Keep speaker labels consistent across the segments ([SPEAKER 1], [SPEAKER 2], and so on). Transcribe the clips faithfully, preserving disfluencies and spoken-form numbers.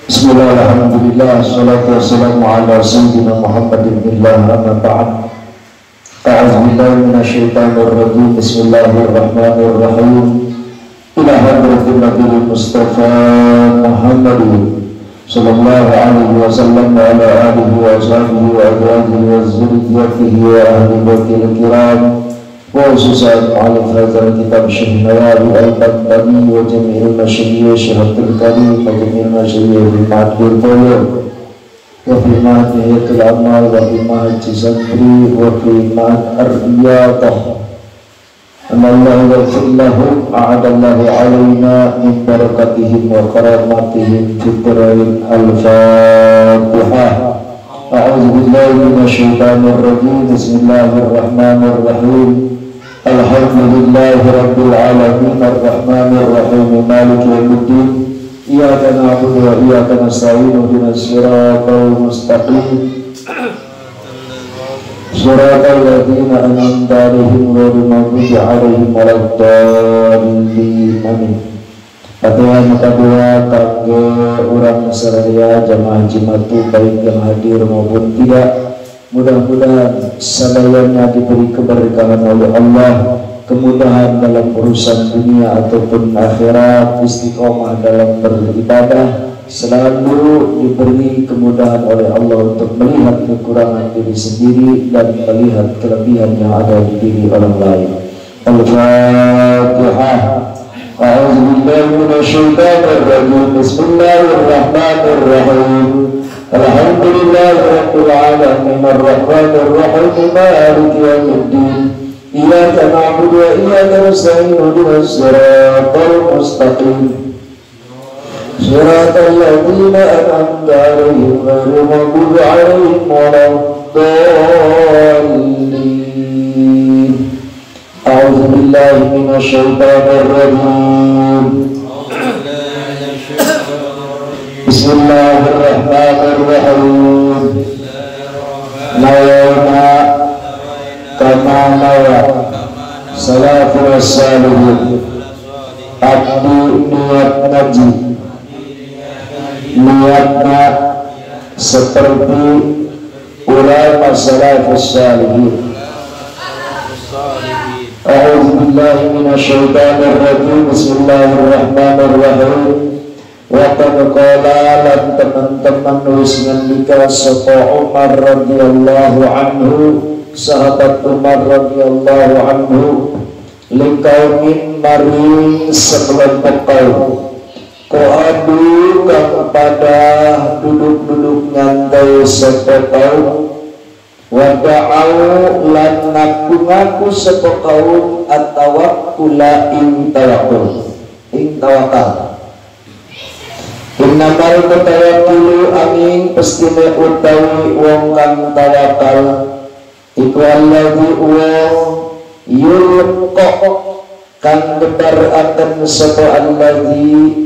[SPEAKER 1] Bismillah, alhamdulillah, salatu wassalamu ala sayyidina Muhammadin billah, amma ba'd. A'udzu billahi minasyaitonir rajim. Bismillahirrahmanirrahim. Ila hadratin Nabi Mustafa Muhammadin sallallahu alaihi wasallam wa ala alihi wa sahbihi wa azwajihi wa dzurriyyatihi wa ahli baitil kiram wa khususan ala hadzal kitab Syekh Nawawi al-Baghdadi wa jami'il masyayikh Syekh Karim wa jami'il masyayikh bil ma'dil qawm wa fi ma'diyatil amal wa fi ma'di sadri wa fi ma'd ar-riyadah. Amallahu wa fillahu a'adallahu alaina min barakatihim wa karamatihim fitrail al-fatihah. A'udzu billahi minasyaitonir rajim. Bismillahirrahmanirrahim. Alhamdulillahi rabbil alamin arrahmanir rahim maliki yaumiddin. Iyyaka na'budu wa iyyaka nasta'in ihdinas siratal mustaqim. Suratal ladzina an'amta 'alaihim ghairil maghdubi 'alaihim waladdallin. Amin. Aturan kedua kangge urang sadaya jamaah jimatu baik yang hadir maupun tidak, mudah-mudahan sadayana diberi keberkahan oleh Allah, kemudahan dalam urusan dunia ataupun akhirat, istiqomah dalam beribadah, selalu diberi kemudahan oleh Allah untuk melihat kekurangan diri sendiri dan melihat kelebihan yang ada di diri orang lain. Al-Fatihah. A'udzu billahi minasyaitonir rajim. Bismillahirrahmanirrahim. Alhamdulillahi rabbil alamin arrahmanir rahim maliki yaumiddin. Iyyaka na'budu wa iyyaka nasta'in ihdinas siratal mustaqim. Siratal ladzina an'amta 'alaihim ghairil maghdubi 'alaihim waladdallin. A'udzu billahi minasyaitonir rajim. Bismillahirrahmanirrahim. Nawaitu kama nawa salafus salihin. Abdi niat ngaji, niatnya seperti ulama salafus salihin. A'udzu billahi minasyaitonir rajim. Bismillahirrahmanirrahim. Wa qad qala lan teman-teman nulis ngendika sapa Umar radhiyallahu anhu, sahabat Umar radhiyallahu anhu, likaumin maring sekelompok kaum qadu kang pada duduk-duduk nyantai sapa kaum, wada'au lan ngaku-ngaku sapa kaum at-tawakkula ing tawakkul ing tawakal. Innamal mutawakkil angin pestine utawi wong kang tawakal iku alladzi wa yulqa kang debaraken sapa alladzi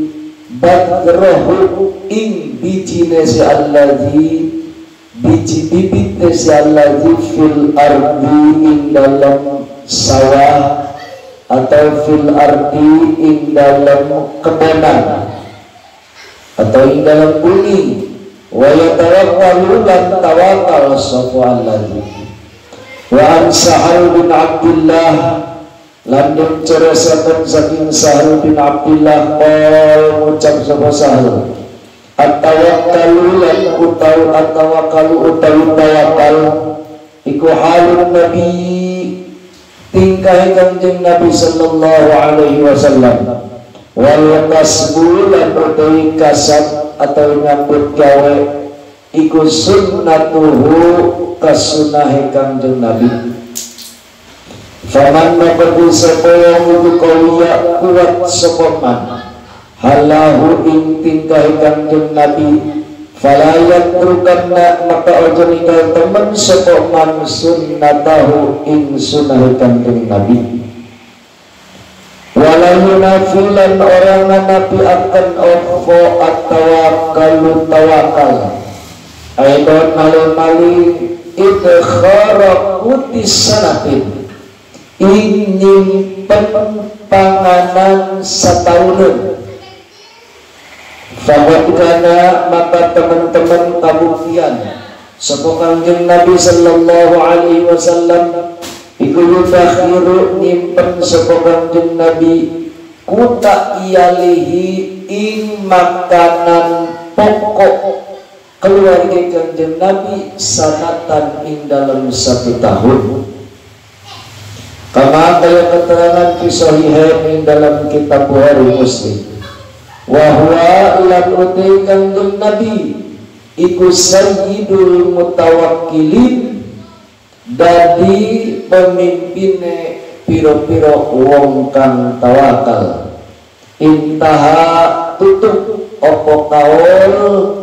[SPEAKER 1] badrahu ing bijine si alladzi biji bibit si alladzi fil ardi ing dalam sawah atau fil ardi ing dalam kebunan atau ing dalam bumi, wa yatawakkalu lan tawakal sapa alladzi. Wa an Sahal bin Abdullah lan dicerasaken saking Sahal bin Abdullah qol ngucap sapa Sahal, at-tawakkalu lan utawi at-tawakkalu utawi tawakal iku halun nabi, tingkah kanjeng Nabi sallallahu alaihi wasallam. Wal kasbu lan utawi kasab atau nyambut gawe iku sunnatuhu kasunahe kanjeng Nabi. Faman mabadi sapa wong kuliya kuat sapa man halahu ing tingkah kanjeng Nabi, fala yatrukanna maka ojo ninggal temen sapa man sunnatahu ing sunnah kanjeng Nabi. Wala yunafilan orang Nabi akan ofo at-tawakkalu tawakal aidon malin-malin idkhara kutis sanatin ing nyimpen panganan satahunan Faqad maka teman-teman kabuktian sapa Kanjeng Nabi sallallahu alaihi wasallam iku yudakhiru nyimpen sapa Kanjeng Nabi kuta iyalihi ing makanan pokok keluarga Kanjeng Nabi sanatan ing dalam satu tahun. Kama kaya keterangan kisahihain ing dalam kitab Bukhari Muslim. Wahwa lan uti Kanjeng Nabi iku sayyidul mutawakkilin dadi pemimpine piro-piro wong kang tawakal. Intaha tutup opo kaul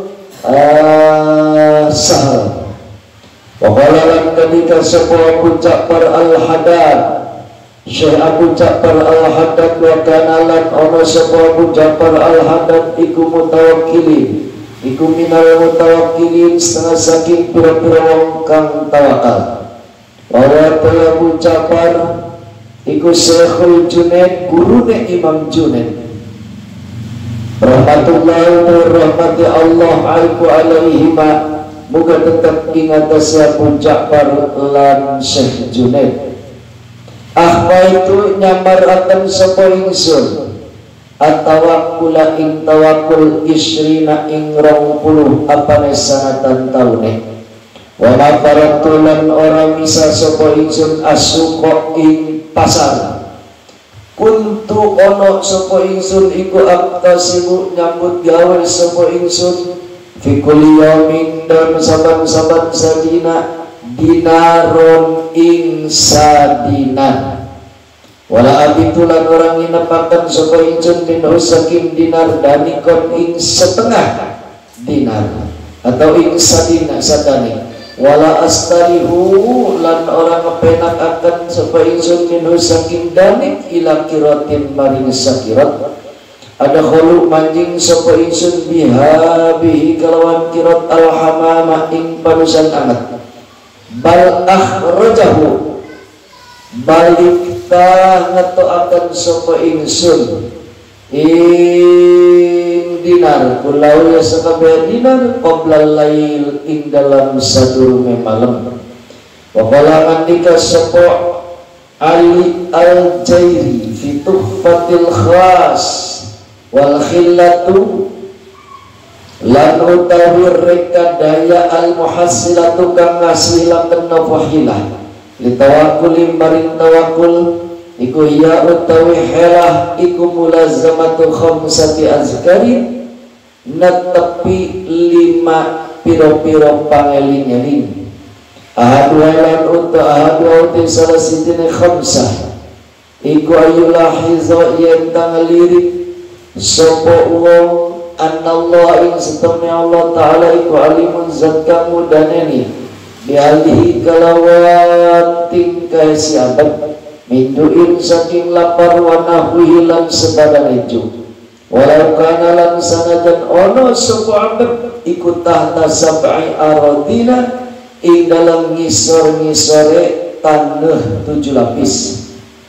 [SPEAKER 1] sahal. Waqala lan ketika sebuah Abu Ja'far al-Haddad Syekh Abu Ja'far al-Haddad wa kanalan ono sebuah Abu Ja'far al-Haddad iku mutawakkilin iku minal mutawakkilin setengah saking pira-pira wong kang tawakal. Bahwa Abu Ja'far iku Syekhul Junaid gurune Imam Junaid rahmatullahi wa rahmati Allah alaiku alaihima. Muga tetap ingat Abu Ja'far lan Syekh Junaid. Ahma itu nyamarakan sapa ingsun atawakkula ing tawakkul isrina ing rong puluh apane sanatan taune. Wa mafaratulan orang bisa sapa ingsun asuqa ing pasar. Kuntu ono sapa ingsun iku aktasibu nyambut gawe sapa ingsun fi kulli yaumin dan saban-saban sadina dinaron ing sadina. Wala abitulan orang inapakan sapa ingsun min saking dinar danikon ing setengah dinar atau ing sadina sadani. Wala astarihu lan orang kepenak akan sapa ingsun min saking danik ila kiratin maring sakirat. Ada khulu manjing sapa ingsun biha bihi kalawan kirat al-hamama ing panusan anak. Bal akhrajahu balik ta ngetoaken sapa ingsun ing dinar kulau ya sakabeh dinar qabla lail ing dalam sadurunge malam. Wa qala andika sapa Ali al-Jairi fi tuhfatil khas wal khillatu lan utawi reka daya al muhassilatu kang ngasilaken nafahilah li tawakkuli maring tawakkul iku ya utawi helah iku mulazamatu khamsati azkari netepi lima piro-piro pangeling-eling ahadu lan uta ahadu uti salah sitine khamsah iku ayulahiza yen tanglirik sopo wong anallah ing setemne Allah Ta'ala iku alimun zat kang mudaneni bialihi kalawan tingkai siabat minduin saking lapar wa nahwihi lan sebadan itu walau kana lan sanajan ono sopo abad iku tahta sab'i aradina ing dalam ngisor-ngisore tanah tujuh lapis.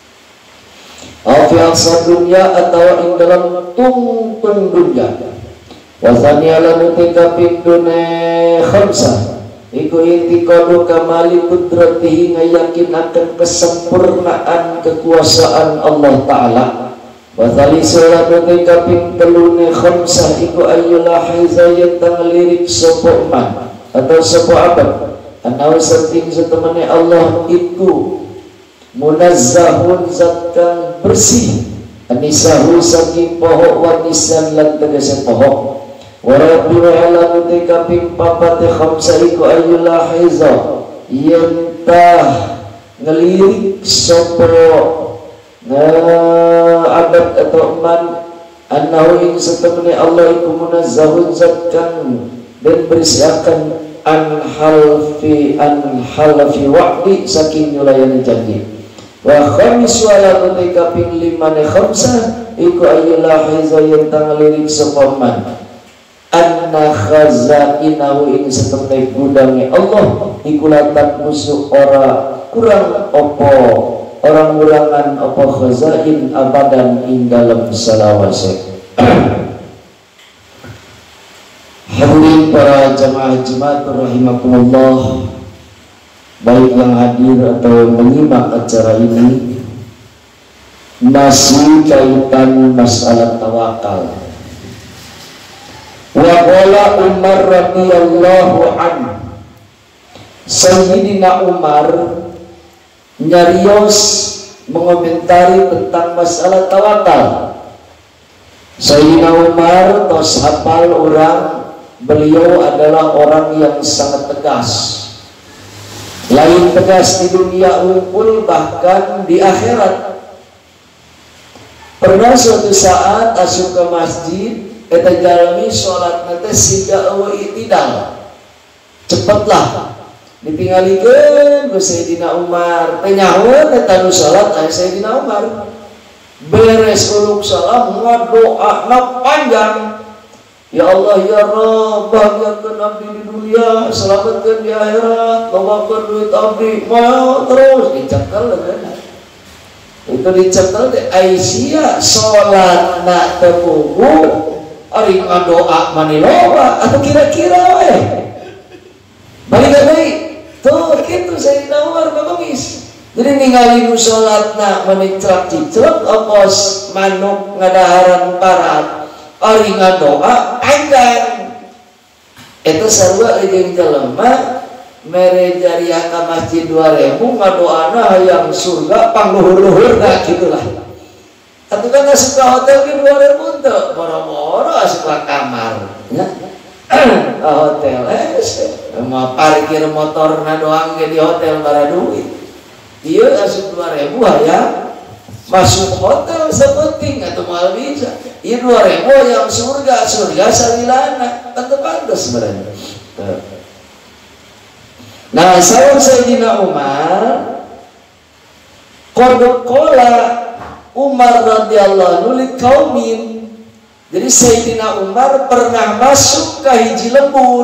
[SPEAKER 1] Afiasa dunia atau ing dalam tungtung dunia. Wasania lan utika pindune khamsah iku intiqadu kamali kudratihi ngayakin akan kesempurnaan kekuasaan Allah Ta'ala. Wasalisu lan utika pindune khamsah iku ayyulahiza yang tanglirik sopo man atau sopo abad anau seting setemane Allah iku munazzahun zat kang bersih anisahu saking pohok wanisan lan tegese pohok wa rabbil alamin kaping papat khamsa iku ayyulahiza yentah ngelirik sopo abad atau man annahu ing setemene Allah iku munazzahun zat kang dan bersihkan an halfi an halfi wa'di saking nyulayani janji. Wa khamis wala nuti kaping limane khamsah iku ayyulahiza yang tanglirik sepaman anna khazainahu ing setemne gudange Allah iku latan musuh ora kurang opo orang ngurangan opo khazain abadan ing dalam salawase. Baik para jamaah Jumat rahimakumullah, baik yang hadir atau yang menyimak acara ini, masih kaitan masalah tawakal. Wa qala Umar radhiyallahu anhu, Sayyidina Umar nyarios mengomentari tentang masalah tawakal. Sayyidina Umar tos hafal orang, beliau adalah orang yang sangat tegas. Lain tegas di dunia unggul, bahkan di akhirat. Pernah suatu saat asup ke masjid, eta jalmi sholat nanti siga eueuh itidal. Cepatlah dipingalikeun ku Sayyidina Umar. Teh nyaho eta nu sholat aya Sayyidina Umar. Beres uluk salam ngadoana panjang. Ya Allah ya Rabb, bahagiakan abdi di dunia, selamatkan di akhirat, bawakan duit abdi, mau terus dicekel kan? Itu dicekel di Aisyah sholat nak tepugu, ari ngadoa maniloba atau kira-kira weh. Balik lagi, tuh gitu Sayyidina Umar bagus. Jadi ningali nu sholat nak menicrak-cicrak, opos manuk ngadaharan parat. Ari ngadoa panjang. Itu sarua jeung jelema mere jariah ka masjid dua ribu ngadoana hayang surga pangluhur-luhurna gitulah. Atuh kan asup ka hotel ge dua ribu teu, boro-boro asup ka kamar nya. Ka hotel es mau parkir motorna doang ge di hotel bara duit. Ieu asup dua ribu hayang masuk hotel sepenting atau mal bisa. Ini dua ribu yang surga, surga salilana, tentu pantas sebenarnya. Nah, saya Sayyidina Umar, kodokola Umar radhiyallahu anhu likaumin. Jadi Sayyidina Umar pernah masuk ke hiji lembur.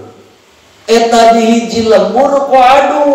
[SPEAKER 1] Eta di hiji lembur koadu.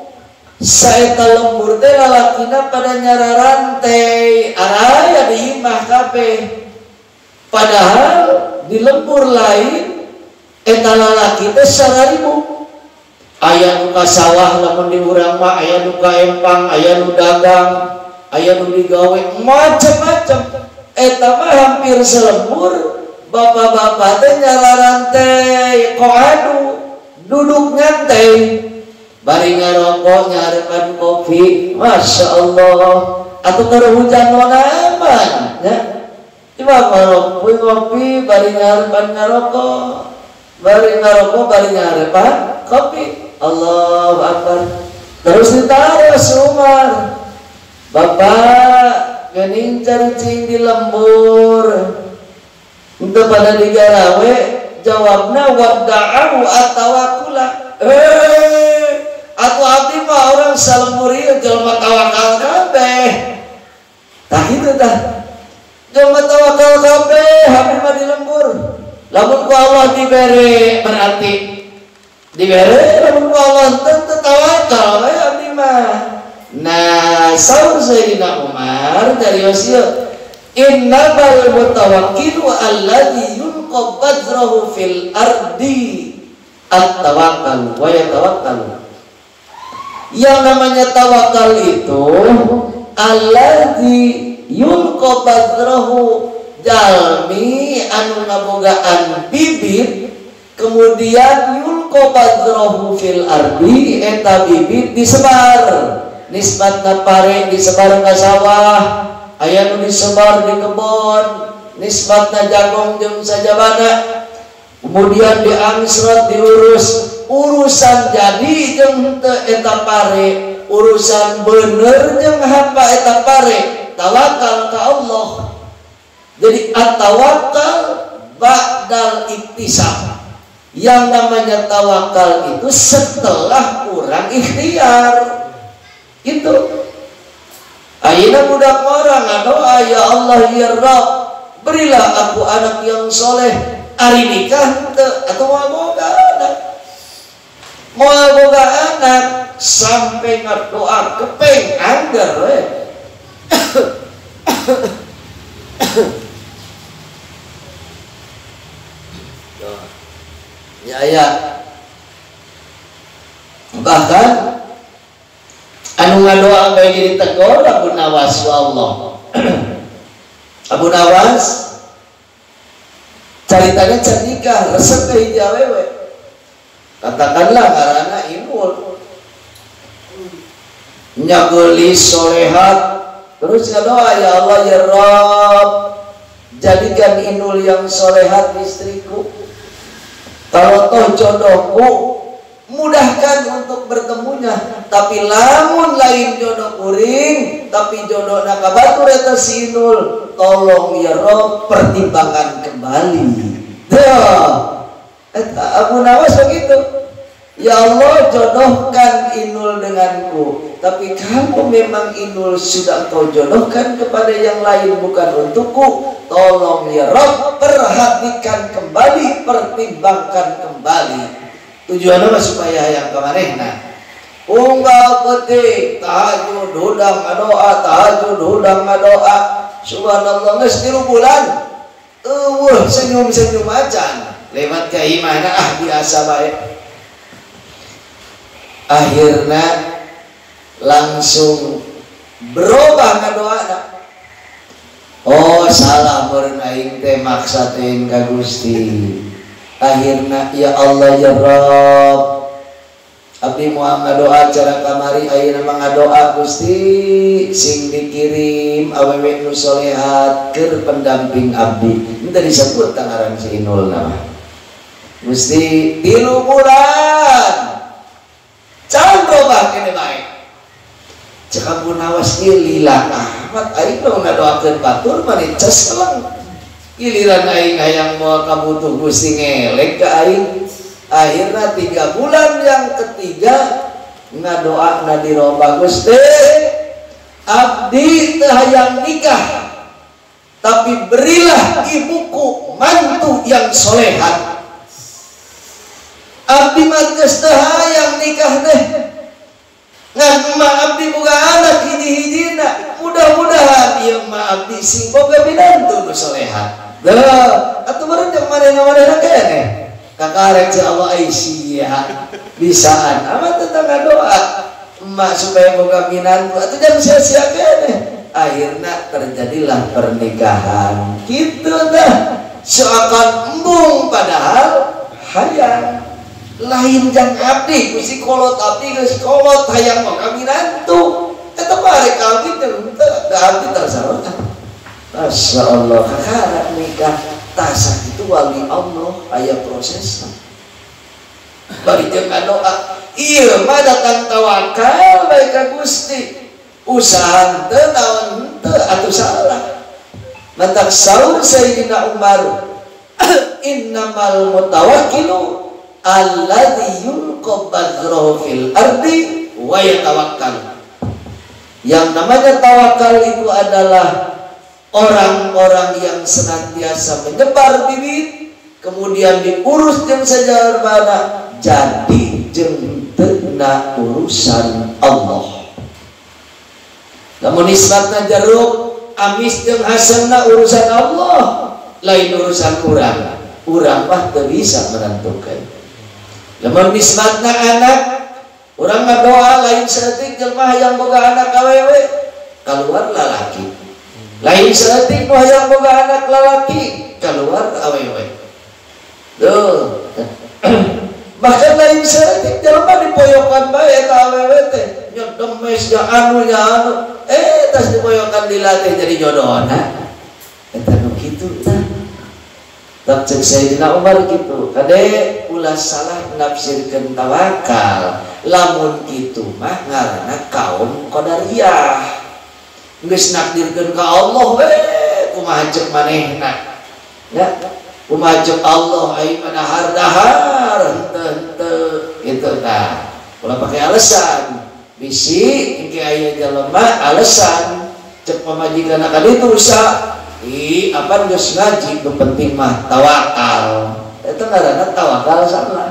[SPEAKER 1] Saeta lembur teh lalakina pada nyararantai, araya di imah kabeh. Padahal di lembur lain eta lalaki teh sararibu. Aya nu ka sawah lamun di urang mah, aya nu ka empang, aya nu dagang, aya nu digawe macam-macam. Eta mah hampir selembur, bapak-bapak teh nyararantai koadu, duduk nyantai. Bari ngarokok nyarepan kopi, masya Allah. Atau kalau hujan wanaman, ya. Cuma ngarokok kopi, bari nyarepan ngarokok, bari ngarokok, bari nyarepan kopi. Allahu Akbar. Terus ditaruh Umar. Bapak gening carcing di lembur. Untuk pada digarawe, jawabna wadda'ahu atawakula. Eh. Atau abdi mah orang salemburi jelma tawakal kabeh. Tah kitu tah. Jelma tawakal kabeh, abdi mah di lembur. Lamun ku Allah dibere berarti dibere, lamun ku Allah teu tawakal bae abdi mah. Nah, saur Sayyidina Umar dari wasiat innamal mutawakkilu alladzi yulqa badrahu fil ardi at-tawakkal wa yatawakkal. Yang namanya tawakal itu alladzi yulqa badrahu, jalmi anu ngabogaan bibit kemudian yulqa badrahu fil ardi, eta bibit disebar. Nisbatna pare disebar ka sawah, aya nu disebar di kebon, nisbatna jagung jeung sajabana. Kemudian diangsret diurus, urusan jadi jeung teu eta pare, urusan bener jeung hapa eta pare, tawakal ka Allah. Jadi at-tawakkal ba'dal iktisab. Yang namanya tawakal itu setelah kurang ikhtiar. Itu ayeuna budak orang doa, ya Allah ya Rabb, berilah aku anak yang soleh. Ari nikah teu atuh moal boga anak. Moal boga anak sampai ngadoa kepeng anggar we.
[SPEAKER 2] Ya ya. Bahkan anu ngadoa bae jadi tegor Abu Nawas Allah. Abu Nawas caritanya can nikah resep ke hiji awewe. Katakanlah karena Inul nyageli solehat, terus ngadoa, ya Allah ya Rabb, jadikan Inul yang solehat istriku. Kalau toh jodohku, mudahkan untuk bertemunya. Tapi lamun lain jodoh kuring, tapi jodoh nakabatur eta si Inul, tolong ya Rabb pertimbangkan kembali. Dah, Abu Nawas begitu. Ya Allah, jodohkan Inul denganku. Tapi kalau memang Inul sudah kau jodohkan kepada yang lain bukan untukku, tolong ya Rabb perhatikan kembali, pertimbangkan kembali. Tujuannya mah supaya yang kemanehna unggal peti tahajud hudang ngadoa, tahajud hudang ngadoa, subhanallah geus tilu bulan eueuh senyum-senyum acan lewat ka imana ah biasa bae. Akhirnya langsung berubah ngadoana. Oh salah meureun aing teh maksa teh ka Gusti. Akhirnya ya Allah ya Rabb, abdi moal ngadoa cara kamari ayeuna mah ngadoa Gusti sing dikirim awewe nu solehat keur pendamping abdi. Henteu disebut tangaran si Inul nama. Gusti tilu bulan can robah kene bae. Cek Abu Nawas ieu lila amat aing nu ngadoakeun batur mani ces elang. Giliran aing hayang moal kabutuh Gusti ngelek ka aing. Akhirnya tiga bulan yang ketiga ngadoa na dirobah, Gusti abdi teu hayang nikah, tapi berilah ibuku mantu yang solehat. Abdi mah geus teu hayang nikah teh. Ngan mah abdi boga anak hiji-hijina. Mudah-mudahan ieu mah abdi sing boga binantu nu solehat. Dah, atuh meureun jeung manehna-manehna keneh. Kakarek si Allah Aisyah bisaan amat tentang doa emak supaya boga binantu atuh jangan sia-sia keneh. Akhirnya terjadilah pernikahan. Kitu dah. Seakan embung padahal hayang lain jang abdi kusi kolot abdi geus kolot hayang boga binantu. Eta barek abdi teh teu abdi tersalah. Masya Allah kakak nikah tasak itu wali Allah aya prosesnya. Bari jeung doa ieu mah datang tawakal bae ka Gusti. Usaha teu naon teu atuh salah. Matak saur Sayyidina Umar innamal mutawakkilu alladzi yulqa badruhu fil ardi wa yatawakkal. Yang namanya tawakal itu adalah orang-orang yang senantiasa menyebar bibit kemudian diurus jeung sajarbana jadi jeung teu na urusan Allah. Namun nisbatna jeruk amis jeung hasanna urusan Allah, lain urusan urang. Urang mah teu bisa menentukan. Namun nisbatna anak urang ngadoa lain saeutik jelema hayang boga anak awewe keluar lalaki. Lain saeutik nu hayang boga anak lalaki keluar awewe. Tuh. Bahkan lain saeutik jelema dipoyokan bae eta awewe teh. Nya demes nya anu nya anu. Eh tas dipoyokan dilatih jadi jodohna. Eta nu kitu tah. Tak cek Sayyidina Umar kitu. Kade ulah salah nafsirkeun tawakal. Lamun kitu mah ngaranna kaum qadariyah. Geus nakdirkeun ka Allah we kumaha ceuk manehna ya kumaha ceuk Allah ai manahar dahar henteu henteu kitu tah ulah pake alasan bisi engke aya jelema alasan ceuk pamajikanna ka ditu rusak ih apa geus ngaji nu penting mah tawakal eta ngaranna tawakal salah.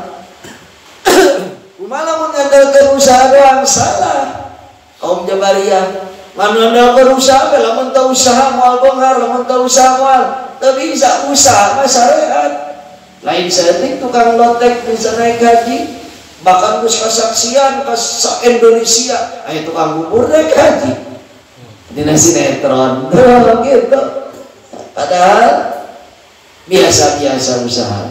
[SPEAKER 2] Kumaha lamun ngandalkeun usaha doang salah kaum Jabariyah. Mana ada berusaha, lamun teu usaha moal bongar, lamun teu usaha moal teu bisa usaha mah syariat. Lain seetik tukang lotek bisa naik haji, bahkan terus kesaksian ke Indonesia, ayo tukang bubur naik haji. Dina sinetron, gitu. Padahal biasa-biasa usaha.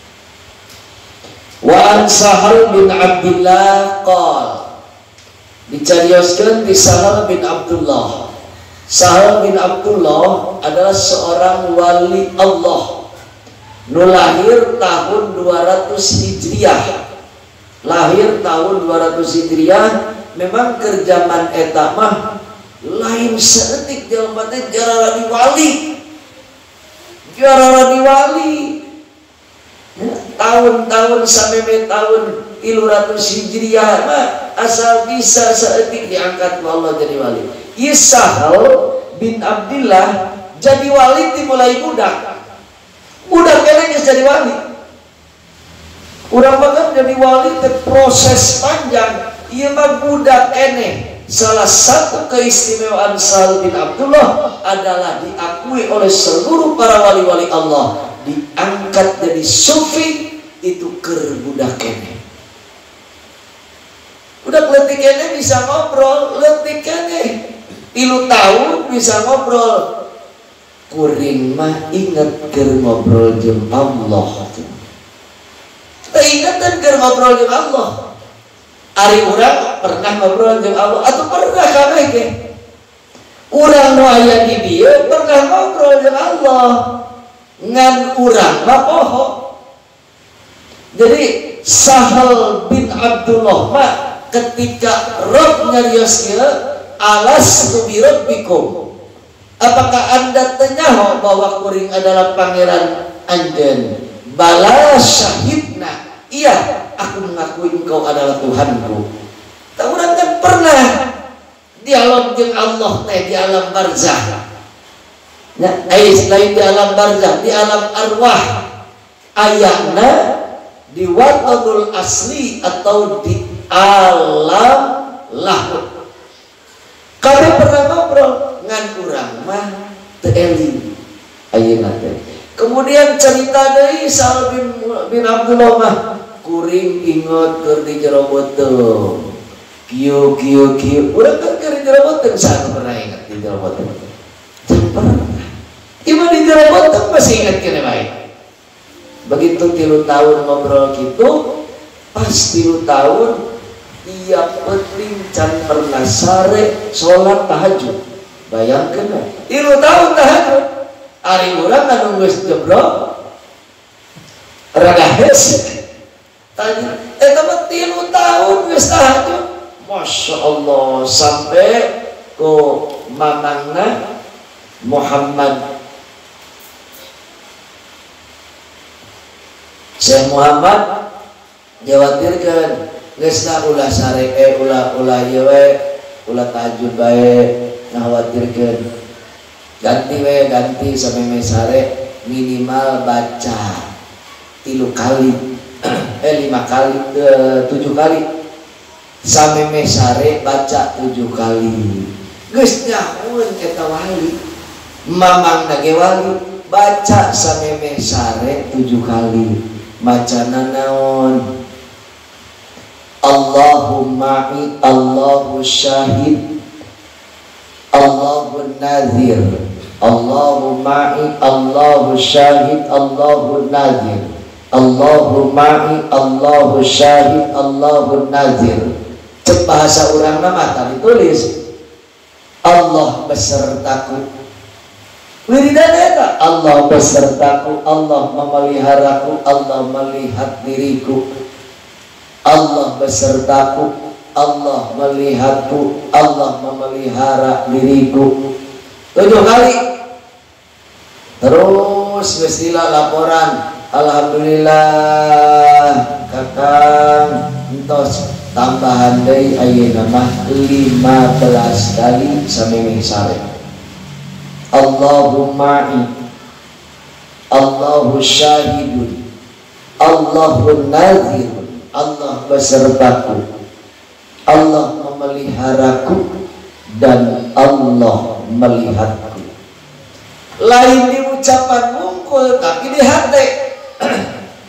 [SPEAKER 2] Wa an Sahal bin Abdullah qol, dicarioskeun di Sahal bin Abdullah. Sahal bin Abdullah adalah seorang wali Allah, nu lahir tahun dua ratus Hijriah. Lahir tahun dua ratus Hijriah. Memang kerjaman eta mah lain seetik jalma teh jarara diwali. Jarara diwali. Ya, tahun-tahun sampai tahun tilu ratus Hijriah mah asal bisa seetik diangkat Allah jadi wali. Sahal bin Abdullah jadi wali dimulai budak. Budak kene geus jadi wali. Urang mah jadi wali teh proses panjang. Ieu mah budak kene. Salah satu keistimewaan Sahal bin Abdullah adalah diakui oleh seluruh para wali-wali Allah, diangkat jadi sufi itu keur budak kene. Budak leutik kene bisa ngobrol, leutik kene tilu tahun bisa ngobrol. Kuring mah inget keur ngobrol jeung Allah. Teu ingetan keur ngobrol jeung Allah. Ari urang pernah ngobrol jeung Allah atau pernah kabeh ge. Urang nu aya di dieu pernah ngobrol jeung Allah. Ngan urang mah poho. Jadi Sahal bin Abdullah mah ketika Rabb nyarioskeun alastu bi rabbikum, apakah anda tenyaho bahwa kuring adalah pangeran anjeun? Bala syahidna, iya aku mengakui engkau adalah Tuhanku. Tak urang kan pernah dialog jeung Allah teh di alam barzah. Nah, ais lain di alam barzah, di alam arwah. Ayatna di watadul asli atau di alam lahut. Kabeh pernah ngobrol ngan urang mah teu eling ayeuna teh. Kemudian cerita deui Sahal bin, bin Abdullah mah kuring inget keur di jero beuteung. Kieu kieu kieu. Urang kan keur di jero beuteung saha pernah ingat di jero beuteung. Teu pernah. Ieu di jero beuteung masih ingat kene bae. Begitu tilu tahun ngobrol gitu, pas tilu tahun tiap penting can pernah sare sholat tahajud. Bayangkeun tilu tahun tahajud. Ari urang anu geus jebrok rada hese. Tadi eta mah tilu tahun geus tahajud. Masya Allah, sampai ku mamangna Muhammad Syekh Muhammad jawatirkeun geus da ulah sare eh ulah ulah ieu we ulah tahajud bae ngawatirkeun ganti we ganti sameme sare minimal baca tilu kali eh lima kali eh, tujuh kali sameme sare baca tujuh kali geus nyahoeun eta wali mamangna ge wali baca sameme sare tujuh kali macana naon Allahumma Allahu syahid Allahu nazir Allahumma Allahu syahid Allahu nazir Allahumma Allahu syahid Allahu nazir. Cek bahasa urang mah tadi tulis Allah besertaku. Wiridan eta Allah besertaku, Allah memeliharaku, Allah melihat diriku. Allah besertaku, Allah melihatku, Allah memelihara diriku. Tujuh kali. Terus mestilah laporan. Alhamdulillah kakang entos tambahan deui ayeuna mah lima belas kali sameme sare. Allahumma Allahu syahidun Allahu nazirun Allah besertaku, Allah memeliharaku, dan Allah melihatku. Lain di ucapan mungkul tapi di hati.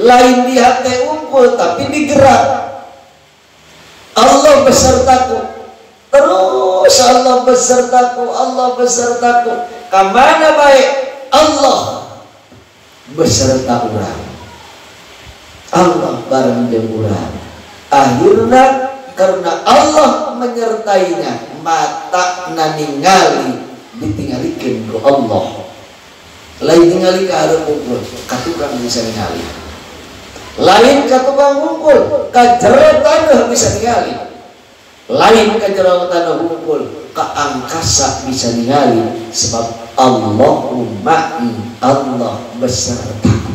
[SPEAKER 2] lain di hati unggul tapi digerak. Allah besertaku, terus Allah besertaku, Allah besertaku. Kamana baik? Allah beserta urang, Allah bareng jeung urang. Akhirnya karena Allah menyertainya, mata naningali ditinggalikeun ku Allah. Lain ningali ka hareup unggul, ka tukang bisa ningali. Lain ka tukang unggul, ka jero taneuh bisa ningali. Lain ka jero taneuh unggul, ka angkasa bisa ningali. Sebab Allahumma Allah besertaku.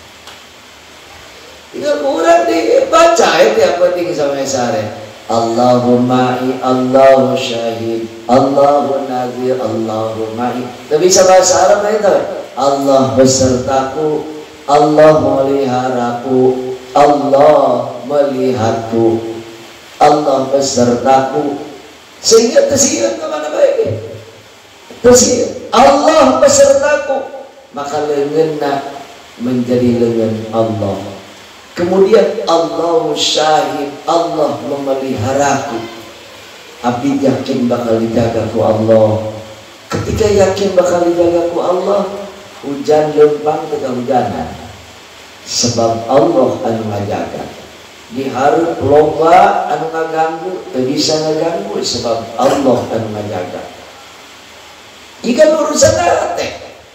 [SPEAKER 2] Tinggal kurang dibaca itu yang penting sama sare. Allahumma Allahu syahid, Allahu nazir, Allahumma. Tapi bisa bahasa Arab itu. Allah besertaku, Allah meliharaku, Allah melihatku, Allah besertaku. Sehingga tersihut kemana baik? Tersihut Allah besertaku, maka lenganna menjadi lengan Allah. Kemudian Allahu syahid, Allah memeliharaku. Abdi yakin bakal dijaga ku Allah. Ketika yakin bakal dijaga ku Allah, hujan lempang teu hujanan. Sebab Allah anu ngajaga. Dihareup loba anu ngaganggu, teu bisa ngaganggu sebab Allah anu ngajaga. Jika urusan hati,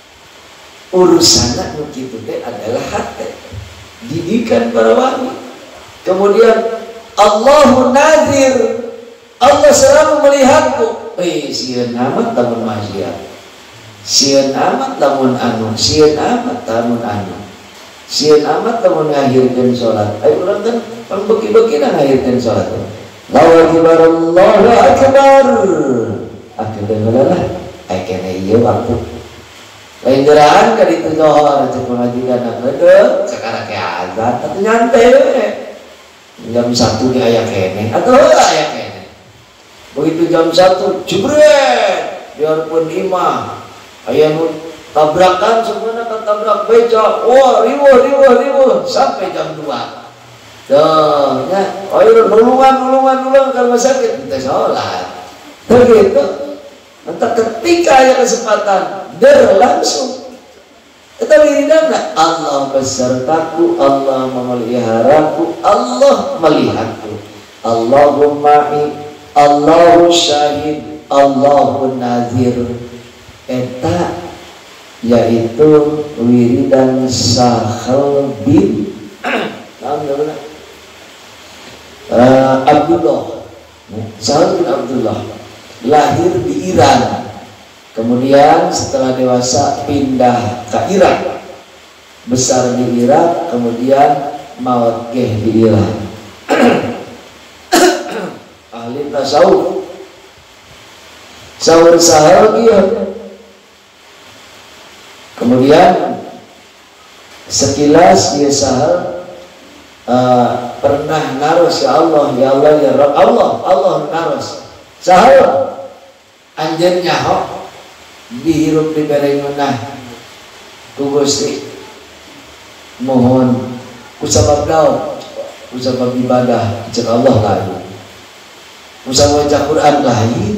[SPEAKER 2] urusan anu kitu teh adalah hati. Didikan para wali. Kemudian Allahu nazir, Allah selalu melihatku. Eh, sieun amat lamun maksiat, sieun amat lamun anu, sieun amat lamun anu, sieun amat lamun ngahirkeun salat. Ayo urang kan pambeki-bekina ngahirkeun salat. Allahu akbar, Allahu akbar. Akhirnya lah, ai kene ieu waktu. Lain geraan ka ditu zohor cek pengajian adeuk sakara ke azan atuh nyantai we. Jam satu di aya kene atuh aya kene. Begitu jam satu jebret biarpun imah aya nu tabrakan sebenarnya kan tabrak beca. Wah, riweuh riweuh riweuh sampai jam dua. Tuh nya, ayo nulungan nulungan nulungan kalau sakit kita salat. Begitu. Entah ketika ada kesempatan berlangsung, tetapi ridana Allah besertaku, Allah memeliharaku, Allah melihatku. Allahumma Allahu syahid, Allahu nazir. Eta yaitu wiridan Sahal bin uh, Abdullah. Sahal bin Abdullah lahir di Iran, kemudian setelah dewasa pindah ke Irak, besar di Irak, kemudian maut geh di Iran. Ahli tasawuf sahur sahur dia. Kemudian sekilas dia sahur uh, pernah naros, ya Allah ya Allah ya Rabb, Allah Allah naros sahur anjeun nyaho dihirup di berengeunah ku Gusti, mohon kusabab daun kusabab ibadah cek Allah lain, kusabab baca Quran lain,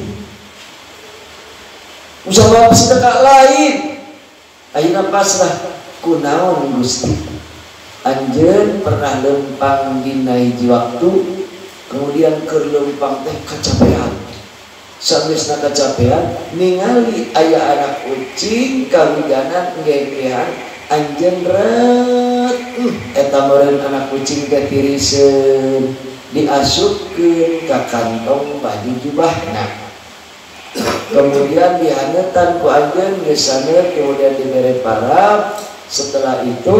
[SPEAKER 2] kusabab sedekah lain. Ayeuna pasrah kunaon Gusti, anjeun pernah lempang dina hiji waktu, kemudian keur lempang teh kacapean. Sanesna kacapean ningali aya anak kucing kawijanan ngegean anjeun ret hmm, eta meureun anak kucing teh tiriseun diasupkeun ka kantong baju jubahna, kemudian dihanetan ku anjeun geus saneut, kemudian dibere parab. Setelah itu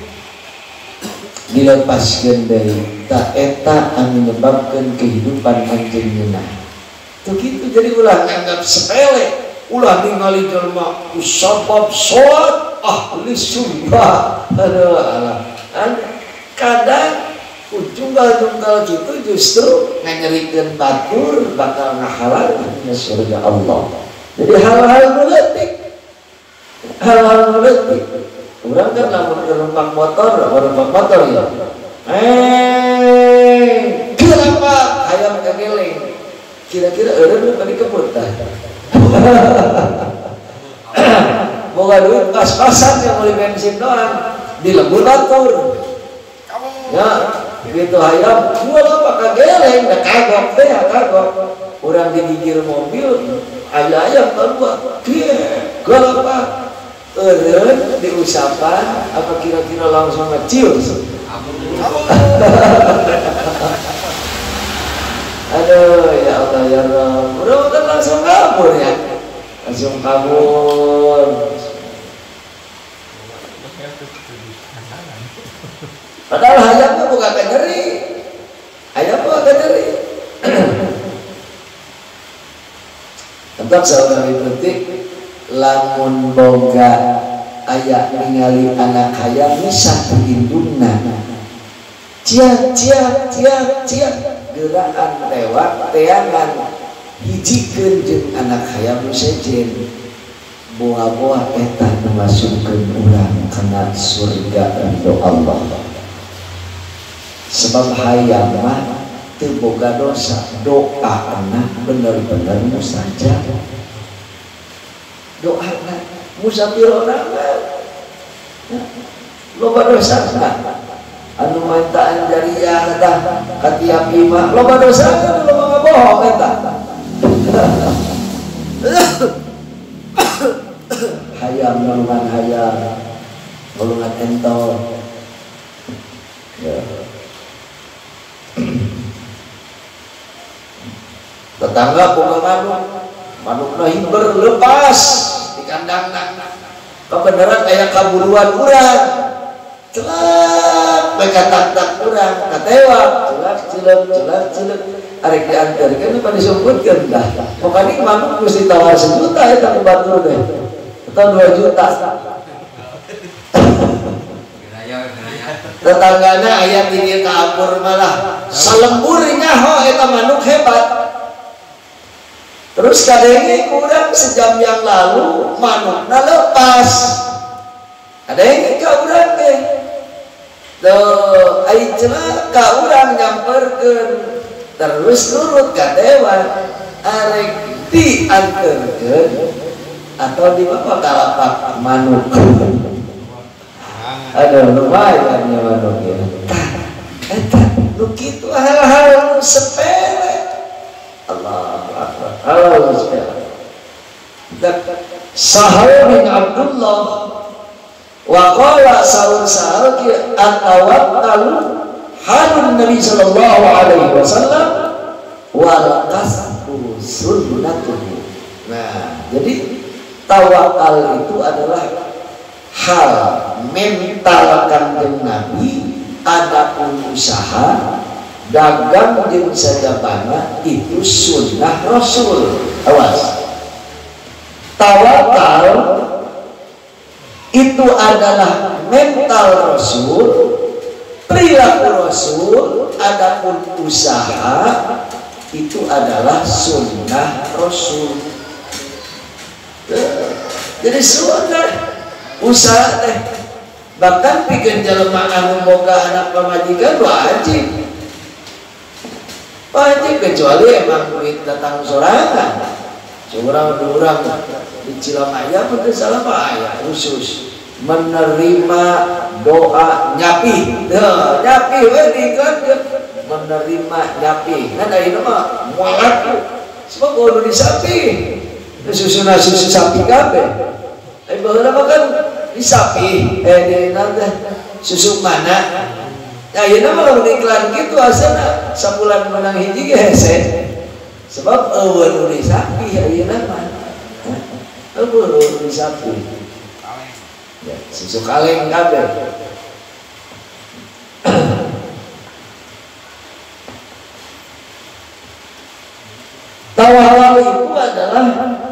[SPEAKER 2] dilepaskeun deui. Ta eta anu menyebabkeun kehidupan anjeunna. Tuh gitu, jadi ulah nganggap sepele, ulah ningali jelma kusabab sholat ahli sunnah. Aduh alah, kadang ujunggal-ujunggal gitu justru nganyerikeun batur bakal ngahalangan surga Allah. Jadi hal-hal meletik, hal-hal meletik. Orang kan lamun kerumpak motor, kerumpak motor ya. Eh, kenapa hayam kegeleng? Kira-kira eureun tadi kebut tah. Boga duit pas-pasan yang beli bensin doang, dilebur batur. Ya, begitu hayam, jual apa kegeleng, dah kagok teh, kagok. Orang digigir mobil, aya ayam keluar. Kieu, galapa? Eureun diusapan apa kira-kira langsung ngecium? Aduh ya Allah ya Rabb, mudah-mudahan langsung kabur ya, langsung kabur. Padahal hayamnya bukan nyeri, hayam bukan nyeri. Tetap saudara penting. Lamun boga aya ningali anak hayam satu indungna cia cia cia cia gerakan lewat teangan hijikeun jeung anak hayam nu sejen boa-boa eta masukkeun urang kana surga ridho Allah. Sebab hayam mah teu boga dosa, doaana bener-bener mustajab. Doa musafir orang loba dosa anu mantaan jariah tah katiap imah loba dosa anu loba ngabohong eta hayam golongan hayam golongan entol ya. Tetangga boga manuk manukna himber lepas di kandang kebenaran aya kaburuan urang celak mereka tak-tak urang katewa celak celak celak celak arek diantarkeun pada disebutkeun dah pokoknya manuk mesti tawar sejuta eta ku batur teh atau dua juta tetanggana aya tinggi kaapur malah salembur nyaho eta manuk hebat. Terus kadang kurang sejam yang lalu manukna lepas. Ada yang ke urang teh. Tuh, ai cenah ka urang nyamperkeun. Terus nurut ka dewan arek dianterkeun atau di bawah kalapak manuk. Aduh, lumayan ya manuk ya. Eta nu kitu hal-hal sepele. Allah Akbar. Allah Akbar. Sahal bin Abdullah wa qala sahal sahal ki atawakkalu halun Nabi sallallahu alaihi wasallam wal qasdu sunnatuhu. Nah, jadi tawakal itu adalah hal mental kanjeng Nabi, adapun usaha dagang jeung sajabana itu sunnah Rasul. Awas. Tawakal itu adalah mental Rasul, perilaku Rasul, adapun usaha itu adalah sunnah Rasul. Jadi sunnah usaha teh bahkan pikeun jelema anu boga anak pamajikan wajib. Wajib kecuali emang duit datang sorangan. Seorang dua orang di Cilamaya pada salah ayah khusus menerima doa nyapi. Dah nyapi we kan menerima nyapi. Kan ayeuna mah moal sebab kudu disapi. Susuna susu sapi kabeh. Ai baheula mah kan disapi eh di nanti susu mana. Ya ayeuna mah lamun iklan kitu asana sabulan menang hiji ge hese. Sebab eueun nu sapi ayeuna mah. Eueun nu sapi. Ya, susu kaleng kabeh. Tawakal itu adalah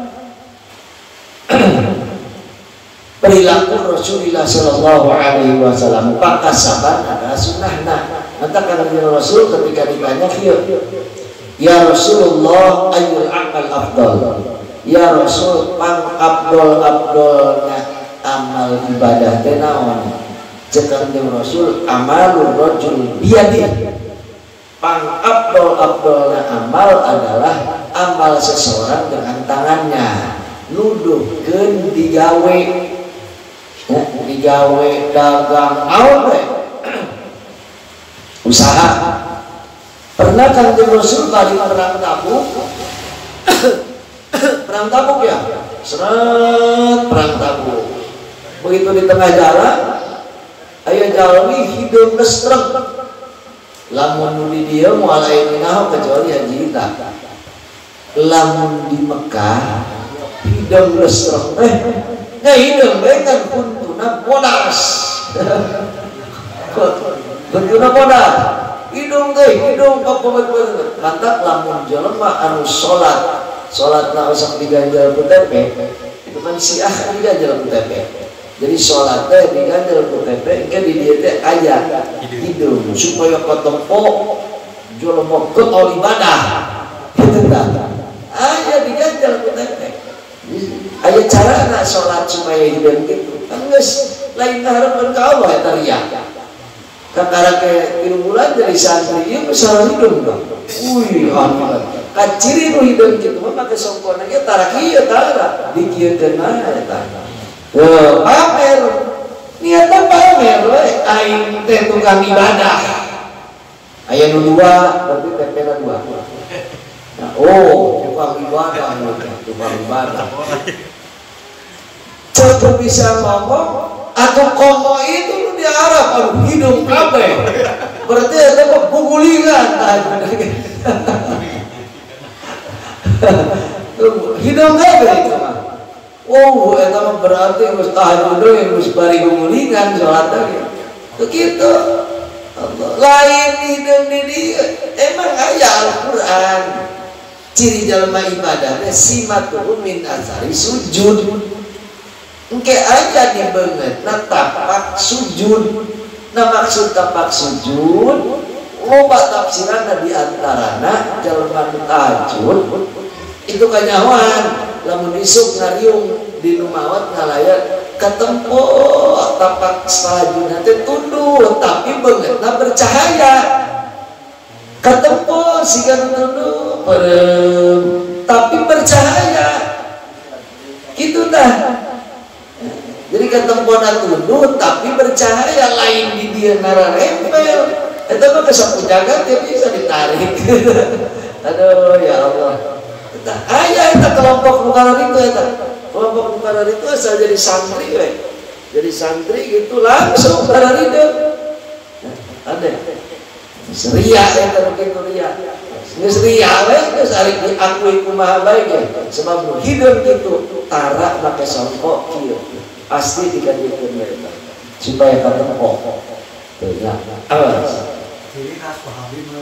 [SPEAKER 2] perilaku Rasulullah Sallallahu Alaihi Wasallam. Pakasaban adalah sunnahna. Maka kata Rasul ketika ditanya, ya Rasulullah ayul amal afdal. Ya Rasul pang abdol abdolna amal ibadah teh naon? Cek Kanjeng Rasul, amalur rajul biyadi. Pang abdol abdolna amal adalah amal seseorang dengan tangannya. Nuduhkeun digawe, ya, digawe dagang naon we? Usaha. Pernah Kanjeng Rasul balik perang Tabuk? Perang Tabuk ya, seret perang Tabuk. Begitu di tengah jalan, ayo jalmi hidup nestreng. Lamun di dia mulai minah kecuali haji kita. Lamun di Mekah hidup nestreng, eh, nggak hidup kan kuntuna bodas. Kuntuna bodas. Hidung teh, hidung papomet-pomet. Mantap lamun jelema anu salat sholat nak usah diganjal ku T P itu kan siah diganjal ku T P. Jadi sholat teh diganjal ku T P engke di dieu teh aya hidung supaya katempo jelema keur ibadah kitu tah aya diganjal ku T P. Aya cara nak sholat supaya hidung kitu kan geus lain hareupeun ka Allah eta riya. Kakara ke tilu bulan jadi santri ieu salah hidung dong. Wih, aman. Kaciri nu hidung kitu mah make songkona ge tara kieu tara dikieun eta. Heuh, pamer. Niatna pamer we aing teh tukang ibadah. Aya nu dua, berarti T P-na dua. Nah, oh, tukang ibadah anu tukang ibadah. Coba bisa ngomong atau komo itu lu di Arab aduh hidung kabeh. Berarti eta mah pugulingan. Hidung kabeh itu mah. Oh, eta mah berarti geus tahajud deui geus bari gulingan salat teh. Begitu. Allah. Lain hidung di dieu. Emang aya Al-Qur'an. Ciri jalma ibadah teh simatun min asari sujud. Engke aja dibeungeut na tapak sujud. Na maksud tapak sujud loba tafsiranna di antarana jalma tahajud itu kanyawan lamun isuk ngariung di numawat ngalayat katempo tapak tahajudna teh tunduk tapi beungeutna bercahaya. Katempo siga tunduk perem tapi bercahaya. Kitu tah. Jadi ketempona tunduk tapi bercahaya lain di dia nararempel. Itu mah kesapu jagat dia bisa ditarik. Aduh ya Allah. Kita aya eta kelompok nukarar itu eta. Kelompok nukarar itu asal jadi santri we. Jadi santri gitu langsung karar itu. Ada. Seria eta kitu ria. Geus ria we geus ari diakui kumaha bae ge. Sebab hidup kitu tara make songkok kieu. Pasti dikandungkan mereka supaya kata pokok banyak awas jadi khas pahami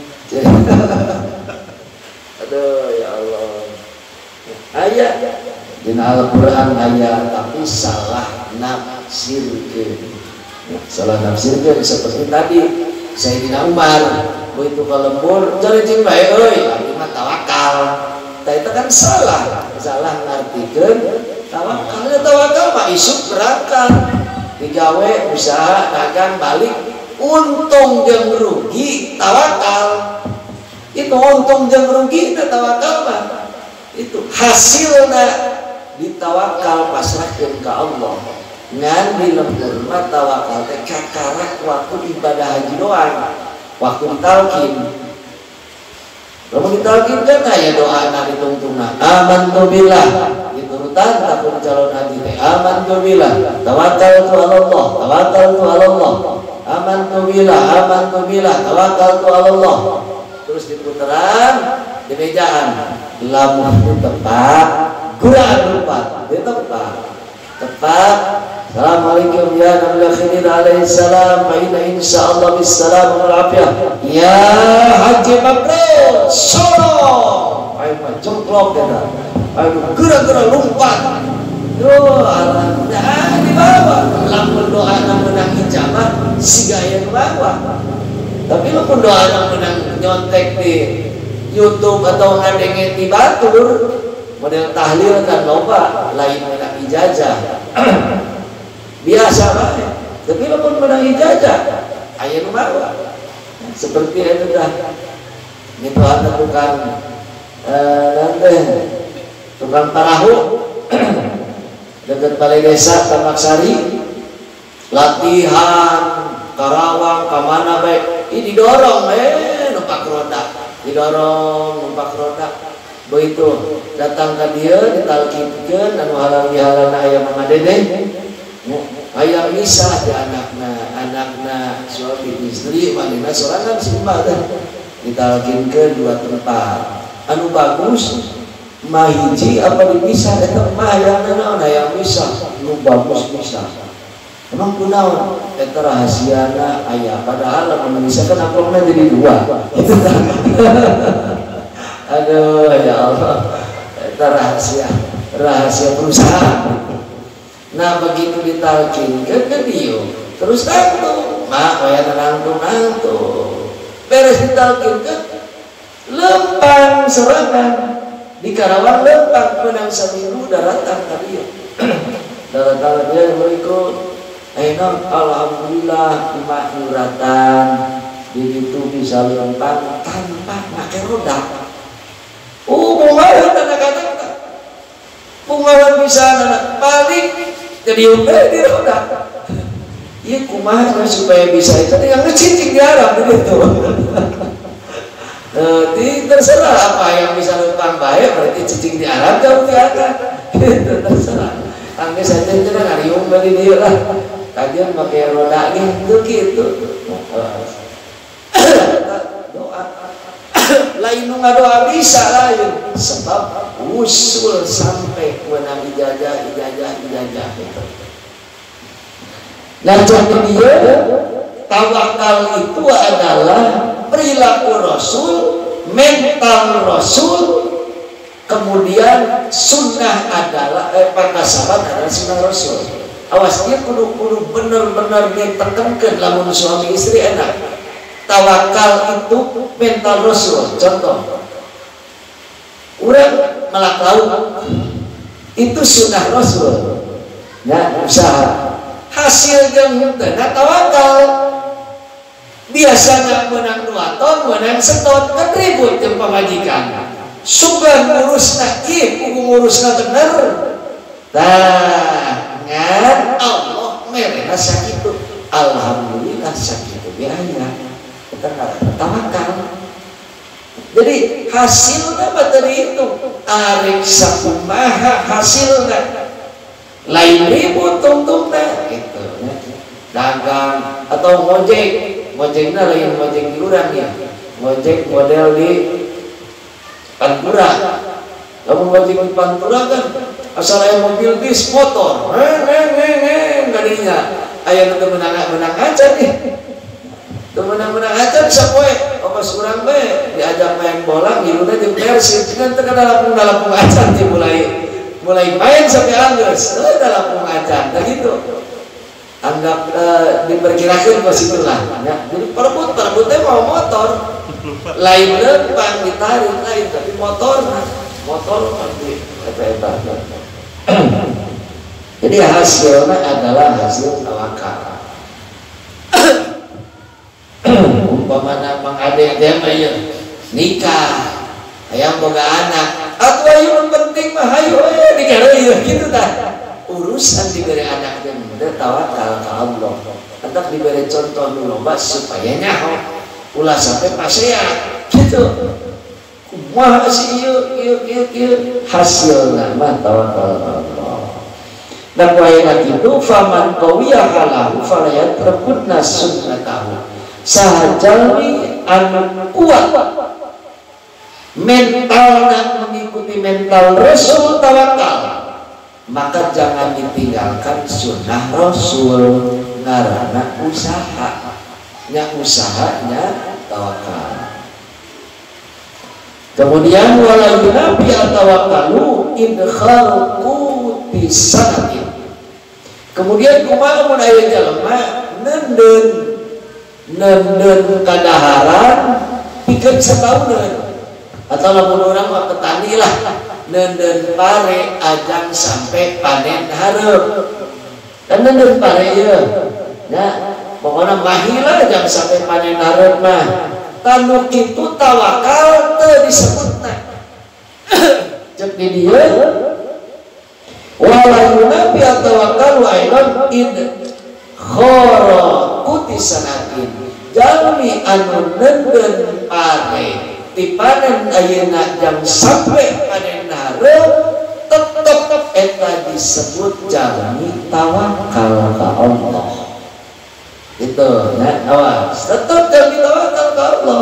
[SPEAKER 2] aduh ya Allah ayat di Al-Quran ayat tapi salah nafsirkeun salah nafsirkeun seperti tadi Sayyidina Umar begitu kalembur cari cing bae euy abi mah tawakal tah itu kan salah salah ngartikeun tawakal, tawakal mah isuk berangkat digawe usaha dagang balik untung jeung rugi tawakal itu untung jeung rugi na tawakal mah itu hasilna ditawakal pasrahkeun ka Allah ngan di lembur mah tawakal teh kakarak waktu ibadah haji doang waktu talqin lamun ditalqin kan aya doana ditungtungna amantu billah urutan takut calon haji teh amantu billah tawakkaltu ala Allah tawakkaltu ala Allah amantu billah amantu billah tawakkaltu ala Allah terus diputeran di mejaan lamun tepat Quran lupa tepat tepat Assalamualaikum ya Nabi Khidir alaihi salam fa inna insyaallah bisalam wal afiyah ya haji mabrur solo ayo jongklok kita aduh gerak-gerak lompat doa nah di bawah lamun doa nang menang ijabah siga aya bawah tapi lamun doa nang menang nyontek di YouTube atau ngadengen di batur model tahlil kan loba lain menang ijazah biasa lah. Tapi lamun menang ijazah aya nu mawa. Seperti itu dah. Itu ada tukang eh nanti tukang parahu dekat balai desa Tambak Sari, latihan Karawang kamana baik ini didorong eh numpak roda, didorong numpak roda. Begitu datang ke dia ditalkinkeun anu halal dihalal aya mama dede aya misah di anakna anakna suami istri manehna sorangan simbah teh ditalkinkeun dua tempat anu bagus mah hiji apa dipisah eta mah aya naon aya misah nu bagus misah emang kunaon eta rahasiana aya padahal lamun misahkeun amplopna jadi dua itu aduh ya Allah itu rahasia rahasia perusahaan. Nah begitu ditalkinkeun ke dia terus nangtung mak kaya nangtung nangtung beres ditalkinkeun lempang serangan di Karawang lempang menang seminggu daratan ka dia daratan dia berikut ayeuna alhamdulillah dimakmuratan di itu bisa lempang tanpa pakai roda. Oh, bungawan anak-anak, bungawan bisa anak balik jadi udah di roda. Iya kumaha supaya bisa itu, yang ngecicing di Arab begitu. Nanti terserah apa yang bisa lempang baik berarti cicing di Arab jauh di Arab. Itu terserah. Angge saja itu kan ariung dari dia lah. Kajian pakai roda gitu gitu. Doa. Lain nu ngadoa bisa lain sebab usul sampai menang ijazah ijazah ijazah itu. Nah jadi dia tawakal itu adalah perilaku Rasul, mental Rasul, kemudian sunnah adalah eh, pakasabat adalah sunnah Rasul. Awas dia kudu kudu bener-bener ditekankan lamun suami istri enak. Tawakal itu mental Rasul. Contoh, orang melak laut itu sunnah Rasul. Ya usaha hasil jeung teu tawakal. Biasanya menang dua ton, menang seton kan ribut jeung pamajikan. Sugan ngurusna ieu kudu ngurusna bener. Tah ngan Allah merena sakitu. Alhamdulillah sakitu biaya. Tawakal. Jadi hasilnya materi itu arek sakumaha hasilnya lain ribut tungtungna gitu ya. Dagang atau ngojek ngojeknya lain ngojek di urang ya ngojek model di Pantura. Kamu ngojek di Pantura kan asal aya mobil bis motor neng neng neng kadinya aya nu menang menang aja nih menang-menang aja bisa poe ongkos urang bae diajak main bola ngiluna jeung Persib kan teu kada lapung-lapung acan ti mulai mulai main sampai anggeus teu da lapung acan tah gitu anggap uh, diperkirakeun ke situ lah ya. Jadi perebut perebut teh mau motor lain lempang ditarik lain tapi motor motor pasti eta-eta. Jadi hasilnya adalah hasil tawakal. Umpamana Mang Ade teh mah nikah hayang boga anak atuh aya penting mah hayu we digareuy kitu tah urusan diberi anak teh teh tawakal ka Allah hendak diberi contoh nu loba supaya nyaho ulah sampai pasea kitu kumaha si ieu ieu ieu ieu hasilna mah tawakal ka Allah. Dan wayana kitu faman qawiya halahu falayatrukunna sunnatahu sahajalmi anu kuat mentalnya mengikuti mental Rasul tawakal maka jangan ditinggalkan sunnah Rasul ngarana usaha nya usahanya tawakal. Kemudian wala yunabi atawakalu idkhalqu bisanatin. Kemudian kumaha mun aya jalema nenden nenden kadaharan pikeun setahun atau lamun urang mah petani lah nenden pare ajang sampai panen hareup kan bener pareya ya pokoknya mahilah jangan sampai panen hareun mah tanu kitu tawakal teu disebutna cek di dieu wala yunabi tawakal wa aidan id khara kutisanatin jalmi anu neudeun pare dipanen ayeuna jang sampai panen hareun tetep eta disebut jalmi tawakal ka Allah. Itu ya awas tetep jalmi tawakal ka Allah.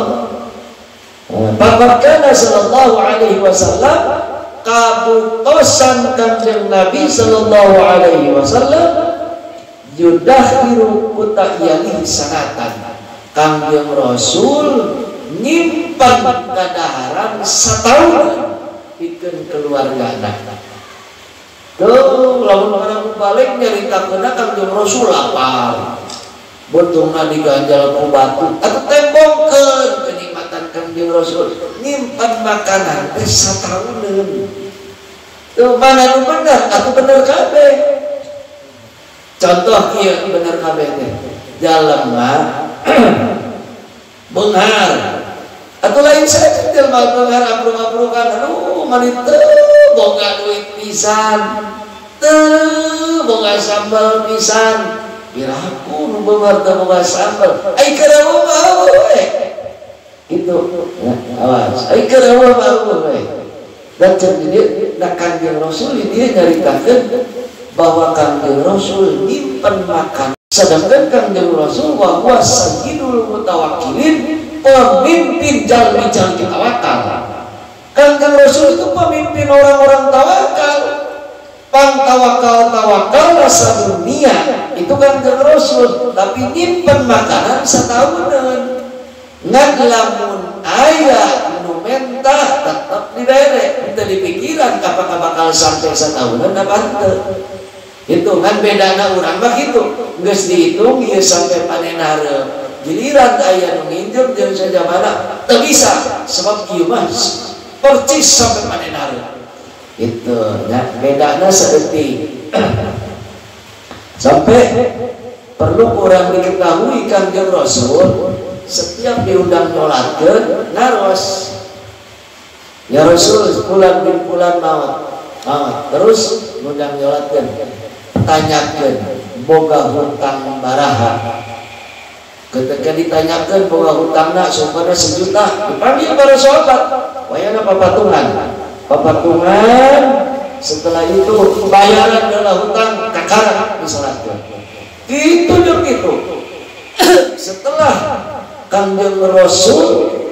[SPEAKER 2] Bahkan sallallahu alaihi wasallam kabutosan Kanjeng Nabi sallallahu alaihi wasallam yudakhiru kutahyali sanatan. Kanjeng Rasul nyimpan kadaharan setahun bikin keluarga anak. Tuh lamun orang balik nyaritakeun Kanjeng Rasul lapar. Buntungna diganjal ku batu atuh tembongkeun kenikmatan Kanjeng Rasul nyimpan makanan teh satahun. Tuh mana nu bener atuh bener kabeh. Contoh kieu bener kabeh teh. Jalema beunghar atuh lain saja jelema beunghar abrung-abrungan aduh mani teu boga duit pisan teu boga sambal pisan piraku nu beunghar teu boga sambal ai karawa mah we itu ya, awas ai karawa mah we dan jadi da Kanjeng Rasul dia nyaritakeun bahwa Kanjeng Rasul nyimpen makan sedangkan Kanjeng Rasul wa huwa sayyidul mutawakkilin pemimpin jalmi-jalmi tawakal. Kanjeng Rasul itu pemimpin orang-orang tawakal. Pang tawakal tawakal rasa dunia itu Kanjeng Rasul tapi nyimpen makanan satahunan. Ngan lamun aya nu menta tetep dibere, teu dipikiran apakah bakal sampai satahunan apa teu. Itu kan bedana urang mah kitu geus dihitung ieu sampai panen hareum giliran aya nu nginjem jeung sajamana teu bisa sebab ieu mah percis sampai panen hareum itu ya bedana saeutik sampai perlu kurang diketahui Kanjeng Rasul setiap diundang nyolatkeun ngaros ya Rasul bulan bin bulan maut maut terus ngundang nyolatkeun tanyakeun boga hutang baraha ketika ditanyakeun boga hutangna sumberna sejuta dipanggil para sahabat wayana papatungan papatungan setelah itu bayaran adalah hutang kakara disalatkeun itu jeung kitu setelah Kanjeng Rasul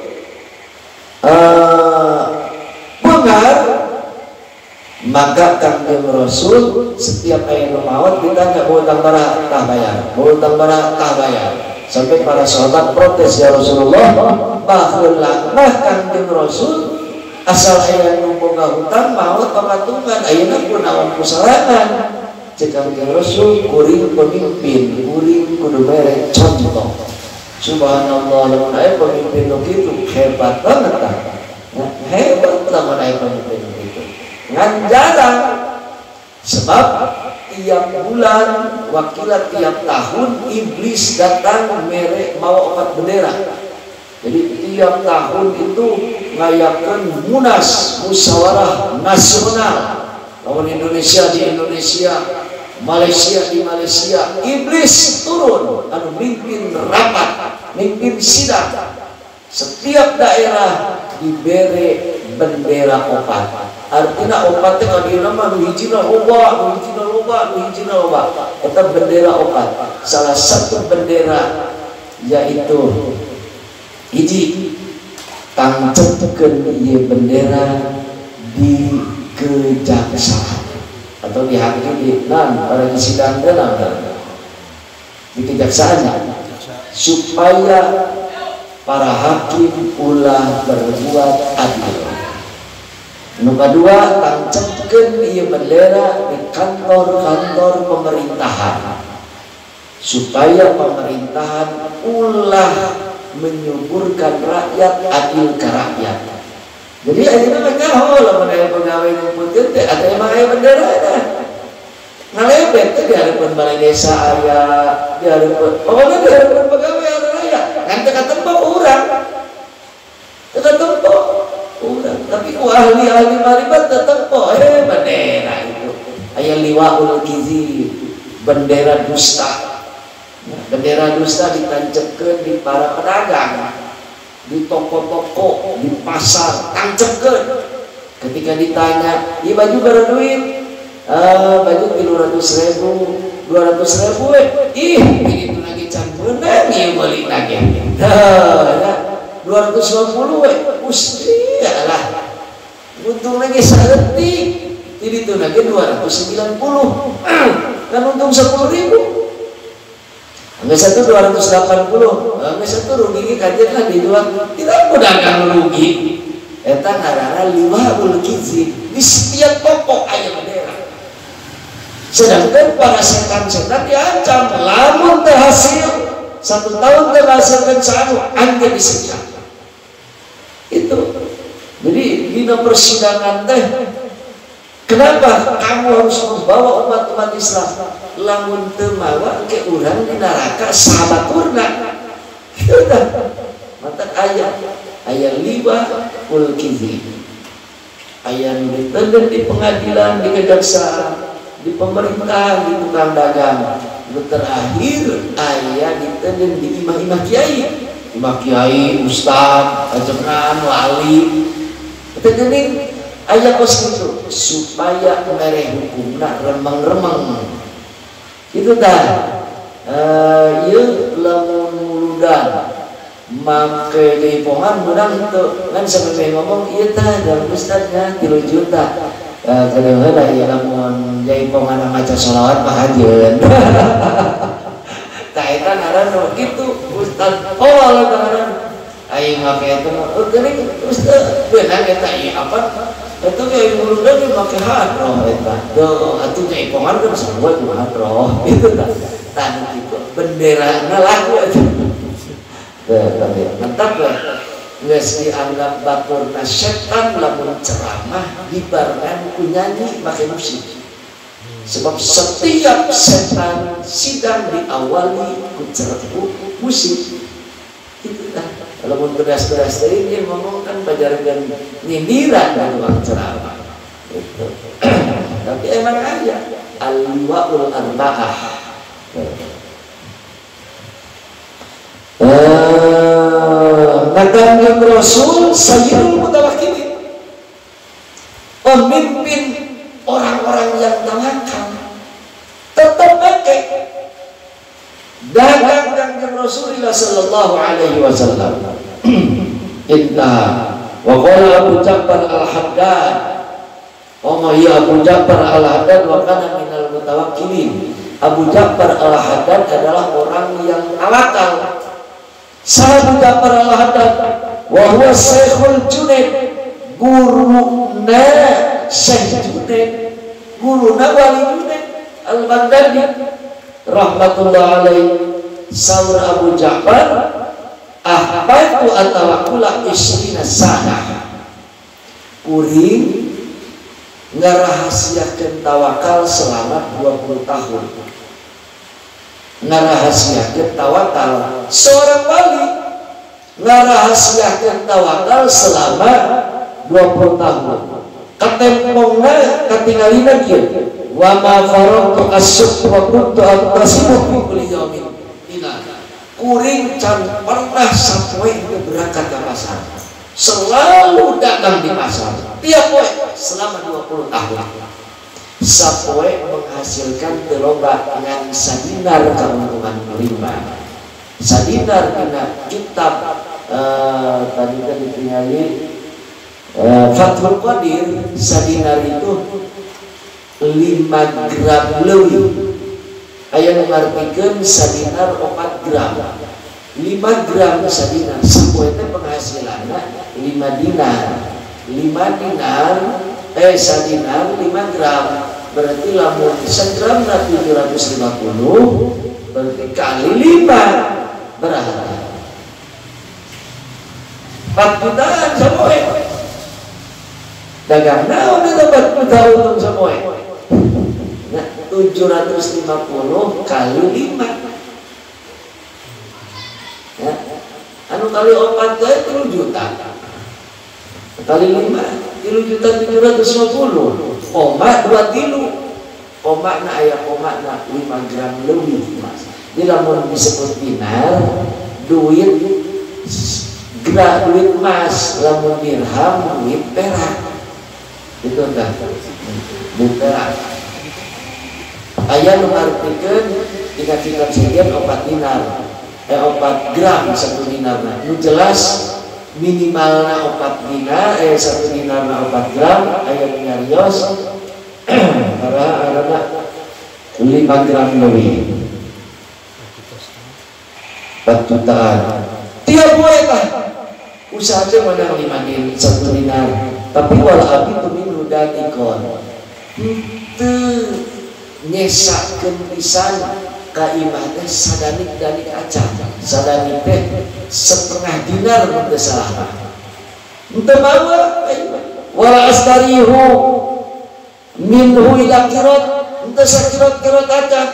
[SPEAKER 2] uh, beunghar maka Kanjeng Rasul setiap aya nu maot ditanya mau utang baraha tah bayar mau utang baraha tah bayar sampai para sahabat protes ya Rasulullah baheula mah Kanjeng Rasul asal aya nu boga hutang maot papatungan ayeuna kunaon kusalangan cek Kanjeng Rasul kuring pemimpin kuring kudu mere contoh subhanallah lamun aya pemimpin nu kitu hebat banget tah hebat lamun aya pemimpin nu kitu ngan jarang sebab tiap bulan wakilat tiap tahun iblis datang mere mawa opat bendera jadi tiap tahun itu ngayakeun munas musyawarah nasional lawan Indonesia di Indonesia Malaysia di Malaysia iblis turun anu mimpin rapat mimpin sidang setiap daerah dibere bendera opat artinya opat teh kadieuna mah nu hijina loba, nu hijina loba, nu hijina loba. Eta bendera opat. Salah satu bendera yaitu hiji tangcepkeun ieu bendera di kejaksaan atau di hakim di nan para sidang dalam di kejaksaan supaya para hakim ulah berbuat adil. Nu kadua tancapkeun ieu bendera di kantor-kantor pemerintahan supaya pemerintahan ulah menyuburkan rakyat adil ke rakyat. Jadi ayeuna mah nyaho lamun aya pegawai ngumpulkeun teh ada emang aya bendera ada. ngalebet teh di hadapan balai desa aya, di hadapan pokoknya di hadapan pegawai ada raya kan teka tempo urang teka tempo urang tapi ku ahli-ahli maribat teka tempo eh bendera itu aya liwaul kizi bendera dusta. Bendera dusta ditancapkeun di para pedagang, di toko-toko, di pasar, tancapkeun. Ketika ditanya, "Ieu baju berapa duit?" "Ah, baju tiga ratus ribu, dua ratus ribu we." "Ih, ini tuh lagi can beunang ieu meuli lagi." Nah, dua ratus lima puluh we. Gusti lah. Untung lagi saeutik. Jadi itu lagi dua ratus sembilan puluh. Kan untung sepuluh ribu. Nggak satu dua ratus delapan puluh, nggak satu rugi kajian kan dijual tidak pedagang rugi. Eta karena liwaul kizi di setiap toko aya bendera. Sedangkan para setan-setan diancam lamun terhasil satu tahun terhasilkan satu anda disekat. Itu jadi di persidangan teh. Kenapa kamu harus membawa umat-umat Islam? Lamun teu mawa ke urang di neraka sabaturna. Kita mata ayat ayat liwa ul kizi. Ayat ditendang di pengadilan, di kejaksaan, di pemerintah, di tukang dagang. Terakhir ayat ditendang di imam-imam kiai. Imam kiai, ustaz, ajengan, wali. Ditendang ayat kos itu supaya mereh hukumna remeng-remeng itu dah uh, ieu lamun muludan make jaipongan menang itu kan sampai ngomong ieu tah dalam ustadnya tiga juta uh, kadang heula ieu lamun jaipongan maca sholawat mah hajeun tah eta ngaran kitu ustad oh Allah ngaran aing make eta oh geuning ustad beunang eta ieu apa itu kayak bulu lagi pakai hadroh itu, tuh itu kayak pengan kan semua itu hadroh itu kan, tanda itu bendera lagu aja, tapi mantap lah, nggak dianggap batur setan lamun ceramah dibarengan ku nyanyi pakai musik, sebab setiap setan sidang diawali ku ceramah musik, itu kan. Kalau mau beras-beras tadi dia ngomong kan pajaran nyindiran dari orang ceramah. Gitu. Tapi emang aja al-liwaul arba'ah. Kata Nabi Rasul sayyidul mutawakkilin. Pemimpin orang-orang yang tawakal. Tetap pakai dagang dengan Rasulullah sallallahu alaihi wasallam. Inna wa qala Abu Ja'far al-Haddad. Oh ya Abu Ja'far al-Haddad wa kana minal mutawakkilin. Abu Ja'far al-Haddad adalah orang yang tawakal. Sa Abu Ja'far al-Haddad wa huwa Syekhul Junaid, guruna Syekh Junaid, guruna Wali Junaid al-Baghdadi rahmatullah alaihi. Saur Abu Ja'far ahbatu atawakkula isrina sana kuring ngarahasiakeun tawakal selama dua puluh tahun. Ngarahasiakeun tawakal seorang wali ngarahasiakeun tawakal selama dua puluh tahun. Katempongna katingalina kieu wa ma faraqtu as-suq wa kuntu atasibu fi kulli yawmin. Kuring can pernah sampai berangkat ke pasar, selalu dagang di pasar tiap poe selama dua puluh tahun. Sapoe menghasilkan teloba dengan sadinar keuntungan lima. Sadinar kena kitab uh, tadi kan ditinggali uh, Fathul Qadir. Sadinar itu lima gram leuwih. Aya nu ngartikeun sadinar empat gram. lima gram sadinar sapoe teh penghasilanna lima dinar. lima dinar eh sadinar lima gram. Berarti lamun segram tujuh ratus lima puluh berarti kali lima berapa? empat jutaan sapoe. Dagang naon eta empat juta untung sapoe. Nah, tujuh ratus lima puluh kali lima ya. Anu kali opat itu tiga juta kali lima tiga juta tujuh ratus lima puluh koma dua tilu koma na ayah koma na lima gram lebih mas. Jadi lamun disebut dinar duit gerak duit emas, lamun dirham duit perak itu enggak duit perak. Ayah nu ngartikeun dikasihkan sekian opat dinar eh opat gram satu dinar nu jelas minimalna opat dinar eh satu dinar na opat gram ayah nyarios para arana lima gram lebih empat jutaan tiap bulan usaha aja menang lima dinar satu dinar tapi wala abi tu minu datikon itu nyesakeun pisan ka imah teh sadanik danik acan sadanik teh setengah dinar mun teu salah henteu mawa wala astarihu minhu ila kirot henteu sakirot-kirot acan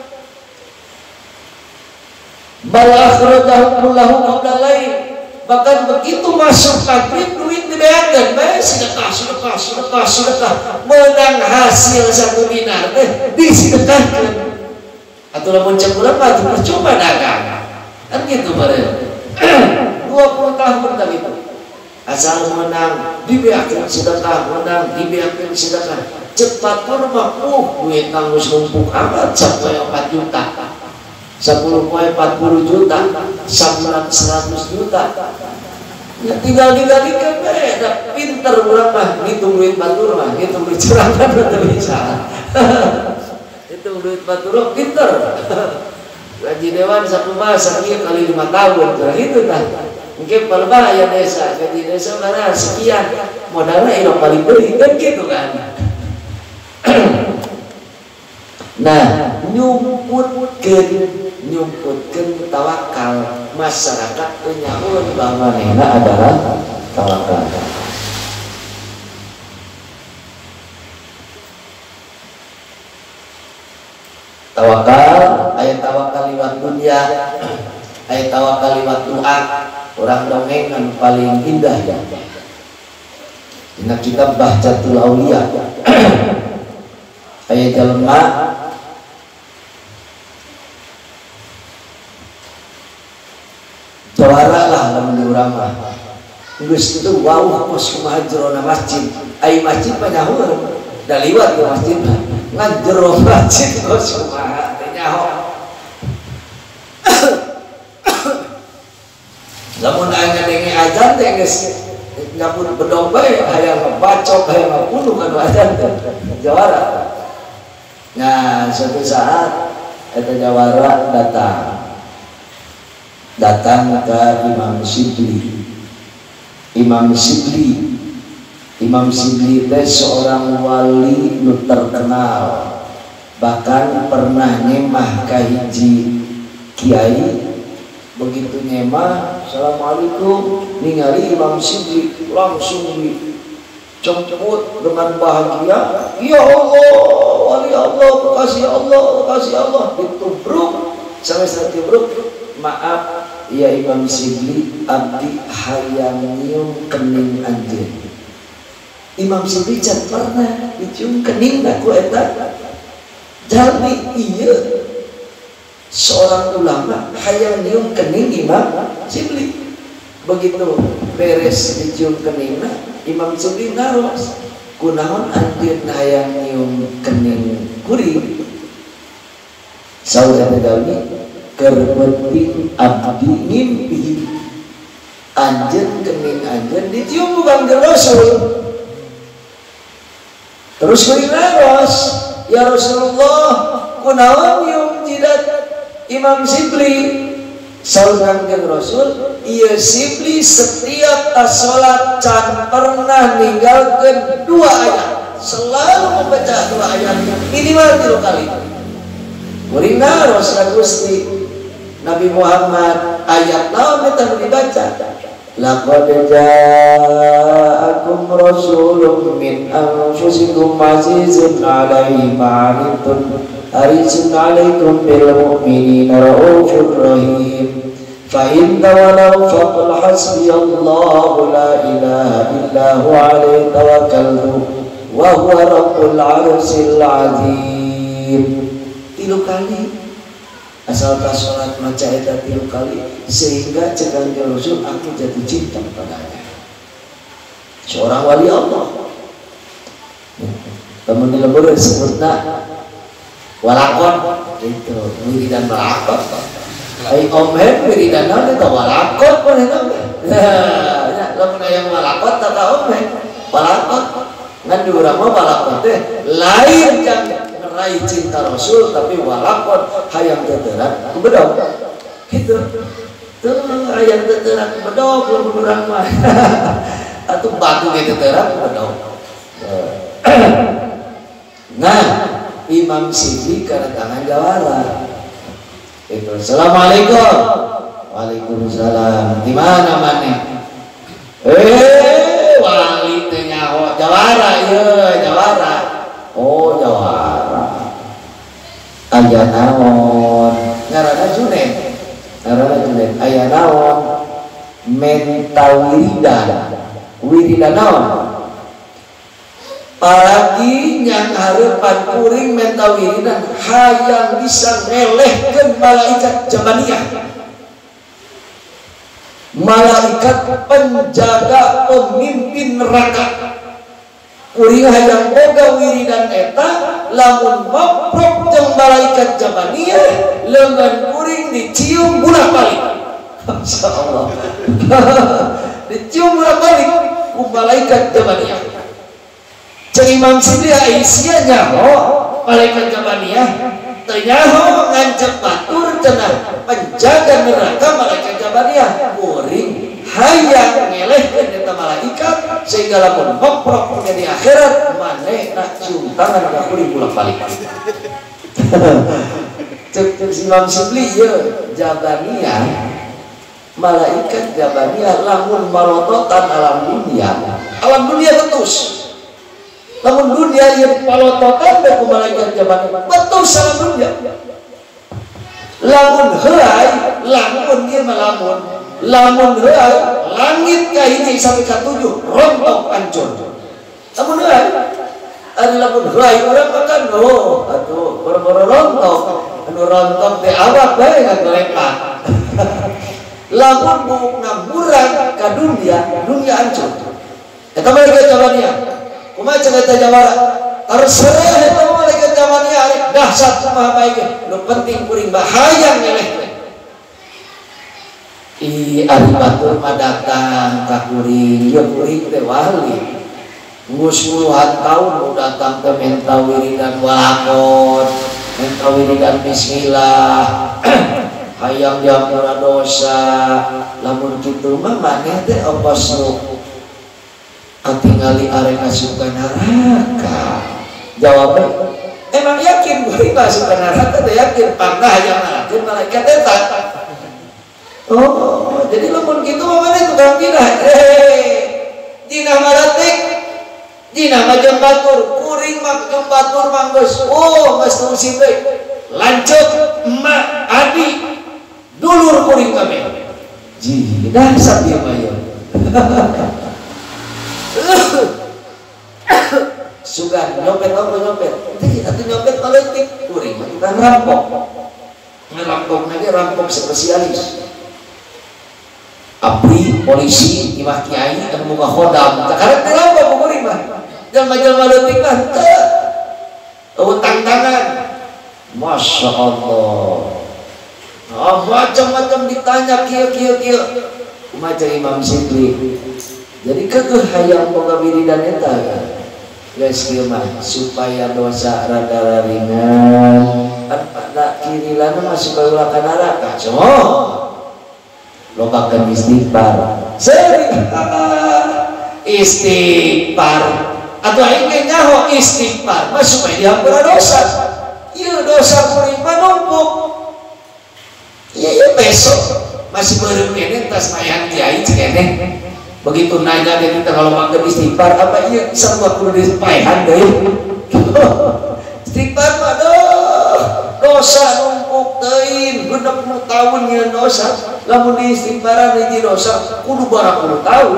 [SPEAKER 2] bal akhrajahu kullahu qabla lain. Bahkan begitu masuk maghrib duit dibeakeun bae sedekah sedekah sedekah sedekah menang hasil satu dinar teh disedekahkeun atuh lamun cek urang mah percuma dagang kan gitu bare dua puluh tahun tadi itu asal menang dibeakeun sedekah menang dibeakeun sedekah cepat mah uh duit tanggus numpuk amat sampai empat juta sepuluh poin empat puluh juta sebulan seratus juta ya tinggal dikalikan beda pinter orang mah ngitung duit batur mah ngitung duit cerangan betul bisa hitung duit batur pinter gaji dewan satu masa dia kali lima tahun kurang itu tak mungkin berbahaya desa gaji desa mana sekian modalnya yang paling beli kan gitu kan. Nah nyumputkeun nyumputkeun tawakal masyarakat nyaun bahwa nena adalah tawakal. Tawakal ayat tawakal liwat dunia ayat tawakal liwat doa orang dongeng yang paling indah ya dina kitab Bahjatul Aulia ayat jalma Jawara lah lamun urang mah. Geus itu wow pos kumaha jerona masjid. Ai masjid mah nyaho. Da liwat ke masjid ngan jero masjid pos kumaha teh nyaho. Lamun aya ngadenge azan teh geus nyapun bedog bae hayang bacok hayang ngapunuh kana azan teh. Jawara. Nah, suatu saat eta jawara datang datang ke Imam Shibli. Imam Shibli Imam Shibli itu seorang wali nu terkenal, bahkan pernah nyemah ka hiji kiai. Begitu nyemah, assalamualaikum, ningali Imam Shibli langsung dicemput dengan bahagia, ya Allah, wali Allah, kasih Allah, kasih Allah, ditubruk sampai saat ditubruk, maaf ya Imam Shibli, abdi hayang nyium kening anjeun. Imam Shibli can pernah dicium kening aku eta. Jalmi ieu seorang ulama hayang nyium kening Imam Shibli. Begitu beres dicium keningna, Imam Shibli ngaros, kunaon anjeun hayang nyium kening kuring? Saur eta jalmi kerbeting abdi ngimpi anjen kening anjen dicium bukan ke Rasul. Terus kuring naros, ya Rasulullah kunaon nyium jidat Imam Shibli? Saurang ke Rasul, iya Shibli setiap tas sholat can pernah ninggalkeun dua ayat, selalu membaca dua ayat minimal tiga kali. Kuring naros ka Gusti Nabi Muhammad ayat naon eta nu dibaca? Laqad ja'akum rasulun min anfusikum azizun 'alaihi ma 'anittum harisun alaikum bil mu'minina raufur rahim fa in tawallaw faqul hasbiyallahu la ilaha illa huwa alaihi tawakkaltu wa huwa rabbul arsyil azim. Tilu kali asal tak sholat maca eta tilu kali sehingga cekang Rasul aku jatuh cinta padanya. Seorang wali Allah. Temen di lembur disebutna walakon itu wiridan walakon. Ai omhen wiridan naon eta walakon pun eta. Nah, lamun aya walakon tata omhen walakon ngan di urang mah walakon teh lain yang meraih cinta Rasul tapi walakon hayang teuteran ku bedog. Kitu. Teu hayang teuteran ku bedog lamun urang mah. Atuh batu ge teuteran ku bedog. Nah, Imam Sibli kedatangan jawara. Itu, assalamualaikum. Waalaikumsalam. Di mana maneh? Eh, wali teh nyaho jawara, ieu jawara. Oh, jawara. Aya naon? Ngaranna Junaid. Ngaranna Junaid. Aya naon? Mentawiridan. Wiridan naon? Paragi yang harapan kuring mentawiridan hayang bisa ngelehkeun malaikat jamaniyah, malaikat penjaga pemimpin neraka. Kuring hayang boga wiridan eta lamun maprok jeung malaikat jamaniyah leungeun kuring dicium bolak-balik. Masyaallah. Dicium bolak-balik ku malaikat jamaniyah. Jadi Imam Sibli Aisyah nyaho malaikat jamaniyah teu nyaho ngancep batur cenah penjaga neraka malaikat jamaniyah kuring hayang ngelehkeun eta malaikat sehingga lamun moprok di akhirat manehna cium tangan ka kuring bolak-balik. Cek Imam Sibli ieu jamaniyah malaikat jamaniyah lamun marototan alam dunia alam dunia ketus. Lamun dunia yang palototan beku malaikat jamaniyah betul salah dunia. Lamun heulai, lamun ieu mah lamun, lamun heulai langit ka hiji sampai ka tujuh rontok hancur. Lamun heulai, ari lamun heulai urang makan oh, atuh boro-boro rontok, anu rontok teh awak bae ngagelepat. Lamun buukna murang ka dunia, dunia hancur. Eta malaikat jamaniyah kumaha cerita jawara terserah eta malaikat jamaniyah ari dahsyat kumaha bae ge nu penting kuring bahaya ngeleh. I ari batur mah datang ka kuring ieu kuring teh wali geus puluhan taun nu datang teh menta wiridan walakon menta wiridan bismillah hayang diampura dosa lamun kitu mah maneh teh ongkos nu katingali arek asup ka neraka. Jawabnya emang yakin kuring masuk ka neraka teh yakin pangdah hayang ngalakeun malaikat eta. Oh, jadi lamun kitu mah maneh tukang pindah. Eh, dina maratik dina mah jeung batur, kuring mah jeung batur mah geus oh geus tungsi deui. Lanjut emak adi dulur kuring kabeh. Ji, dasar ieu mah ieu. Sugan nyopet apa nyopet atau nyopet politik kuring bukan rampok ngerampok lagi rampok spesialis abri polisi imah kiai dan muka khodam sekarang rampok kuring mah jalma-jalma leutik mah utang tangan masya Allah oh, macam-macam ditanya kieu kieu kieu kumaha Imam Sibli. Jadi kekeh hayang boga wiridan eta geus kieu mah supaya dosa rada ringan pada kirilana mah supaya ulah ka neraka. Coh lobakeun istighfar. Sering istighfar atuh aing ge nyaho istighfar mah supaya dihampura dosa. Ieu dosa kuring mah numpuk. Ieu ieu besok masih beureum kene tas mayan kiai cenah. Begitu nanya dia kita kalau makan istighfar apa iya bisa buat kudu dipaehan deh. Istighfar aduh dosa numpuk teuing genep nu taun nyeun dosa lamun diistighfaran hiji dosa kudu barang puluh tahun.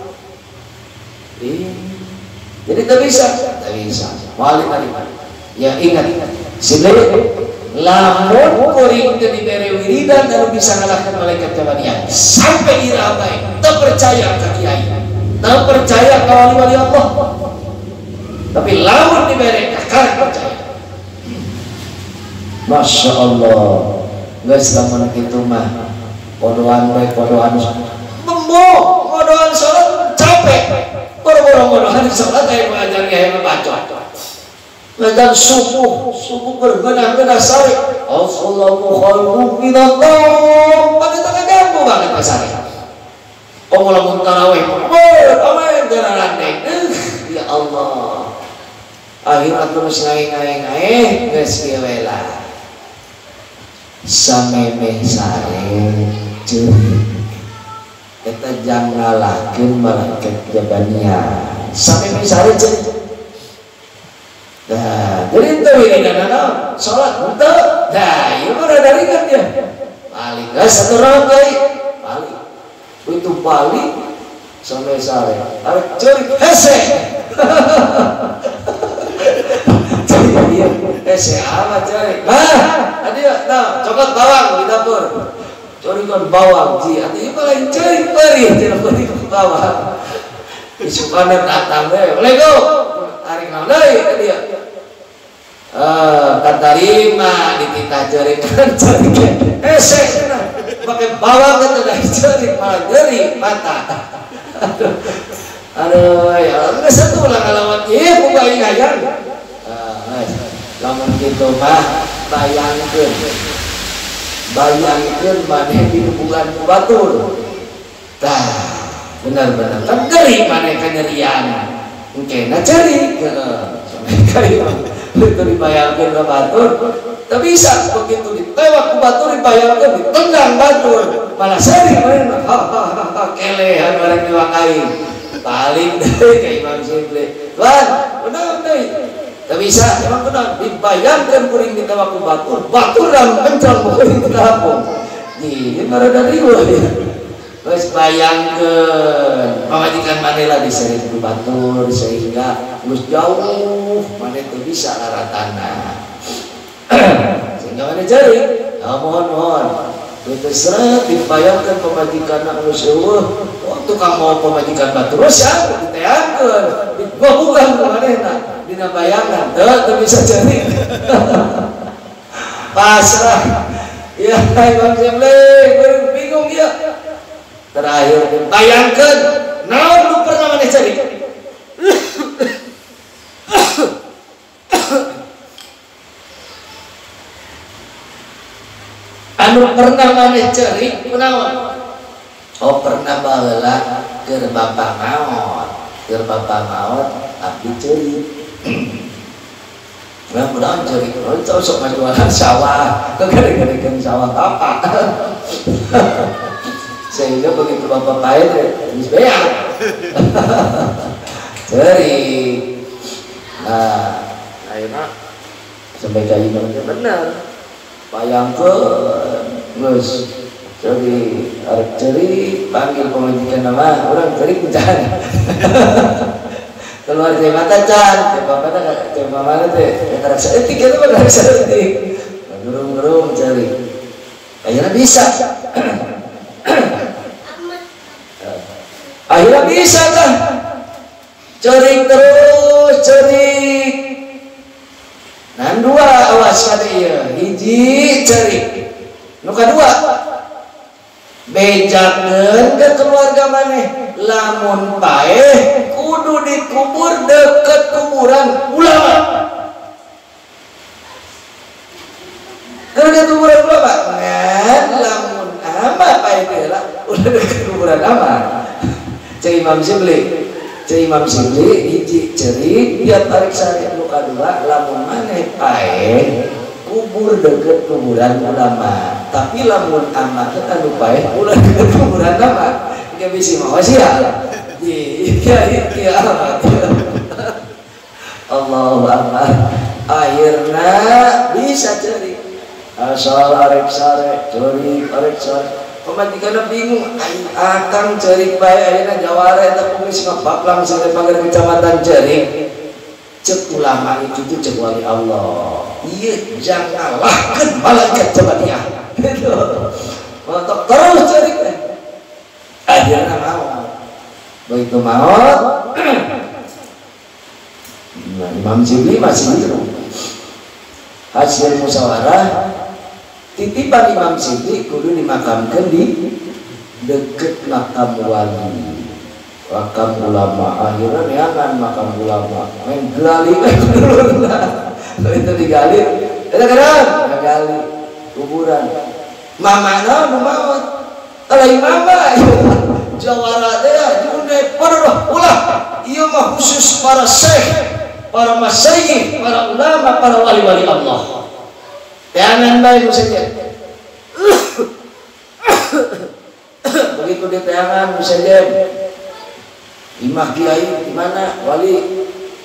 [SPEAKER 2] Jadi tak bisa, tak bisa. Wali kali. Ya ingat, sebenarnya lamun kuring teu dibere wiridan anu bisa ngalahkan malaikat jabanian sampai dirabai, tak percaya ka kiai, tak percaya ka wali-wali Allah. Tapi lamun dibere kakak percaya. Masya Allah, guys, lamun kitu mah podoan we podoan membo, podoan salat capek. Boro-boro ngodohan salat aya mengajar aya membaca. Ngajar subuh, subuh bergenah-genah sare. Assalamu khairum minallah. Pagi tengah ganggu banget pasare. Oh lamun tarawih, amin gararan ya Allah. Akhirnya terus ngaeng-ngaeng geus kieu we lah. Samemeh sare ceurik. Eta janggalakeun malaikat jabania. Samemeh sare ceurik. Nah, jadi itu wiridan anak sholat untuk, nah, ini mah rada ringan dia. Balik, nah, satu round baik, balik. Itu balik sampai sore. Tarik curi, hese. Curi dia, hese apa curi? Nah, adio, nah, coklat bawang di dapur. Curi kan bawang, ji, adio malah curi perih, tidak perih ke bawang. Isukanan datang deh, lego. Tarik naon deui dia. Eh, katarima dititah jerikan jerikan. Esek cenah. Pakai bawang teh dah jerik malah jeri mata. Aduh. Aduh ya, geus satu ulah ngalawan ieu boga ingayang. Ah, lamun kitu mah bayangkeun. Bayangkeun maneh di hubungan ku batur. Tah, benar-benar kan geri maneh kanyerian. Engke na cari sampai kaya itu dibayangkan ke batur tak bisa begitu ditewak ke batur dibayangkan ditendang batur malah sering hahaha kelehan barang diwakai paling deh ke Imam Syibli tuan benar deh tak bisa emang benar dibayangkan kuring ditewak ke batur batur dan kencang kuring ditapung ini marah dari wajah. Terus bayangkan pamajikan manela di sering batur sehingga terus jauh mana itu bisa laratana sehingga mana cari oh, mohon mohon itu seret dibayangkan pemajikan anak nusuh waktu kamu pemajikan batur siapa diteangkan gua bukan kemana dina bayangan tuh bisa cari pasrah ya Imam Syibli bingung ya. Terakhir bayangkan naon nu pernah maneh cari anu pernah maneh cari kunaon oh pernah baheula keur bapak maot keur bapak maot abdi cari mudah-mudahan cari oh sok majualan sawah kegede-gedekeun sawah tapak sehingga begitu bapak pahit habis bayar ceri nah akhirnya sampai kayak gini benar bayangkan terus jadi arek ceri panggil pemajikan nama orang ceri bencana keluar dari mata can bapak tak cek mama teh antara seetik itu pada seetik gerung-gerung ceri akhirnya bisa akhirnya bisa kan cerik terus cerik nah dua awas kata iya hiji cerik nu kadua bejakeun ke keluarga maneh lamun paeh kudu dikubur deket kuburan ulama deket kuburan ulama ngan lamun ama paeh lah udah deket kuburan ama cek Imam Syibli cek Imam Syibli hiji ceri dia tarik sari nu kadua lamun maneh paeh kubur deket kuburan ulama tapi lamun amat anu paeh ulah deket kuburan ulama ge bisi mah sia iya iya amat Allahu akbar akhirna bisa ceri asal arek sare cari arek sare pemajikanna bingung ai akang cari bae ayeuna jawara eta kumis ngapaplang sare pagar kecamatan Cerik cek ulama itu tuh cek wali Allah iya jangan ngalahkan malaikat jabaniah gitu untuk terus cari akhirnya mau begitu mau nah, Imam Syibli masih hidup hasil musyawarah titipan Imam Syibli kudu dimakamkan di deket makam wali makam ulama akhirnya neangan makam ulama main gali kalau itu digali itu kadang gali kuburan mama no mama kalau mama jawara dia junai pada ulah iya mah khusus para syekh para masyayikh para ulama para wali-wali Allah jangan baik saja begitu di tangan saja imah kiai di mana wali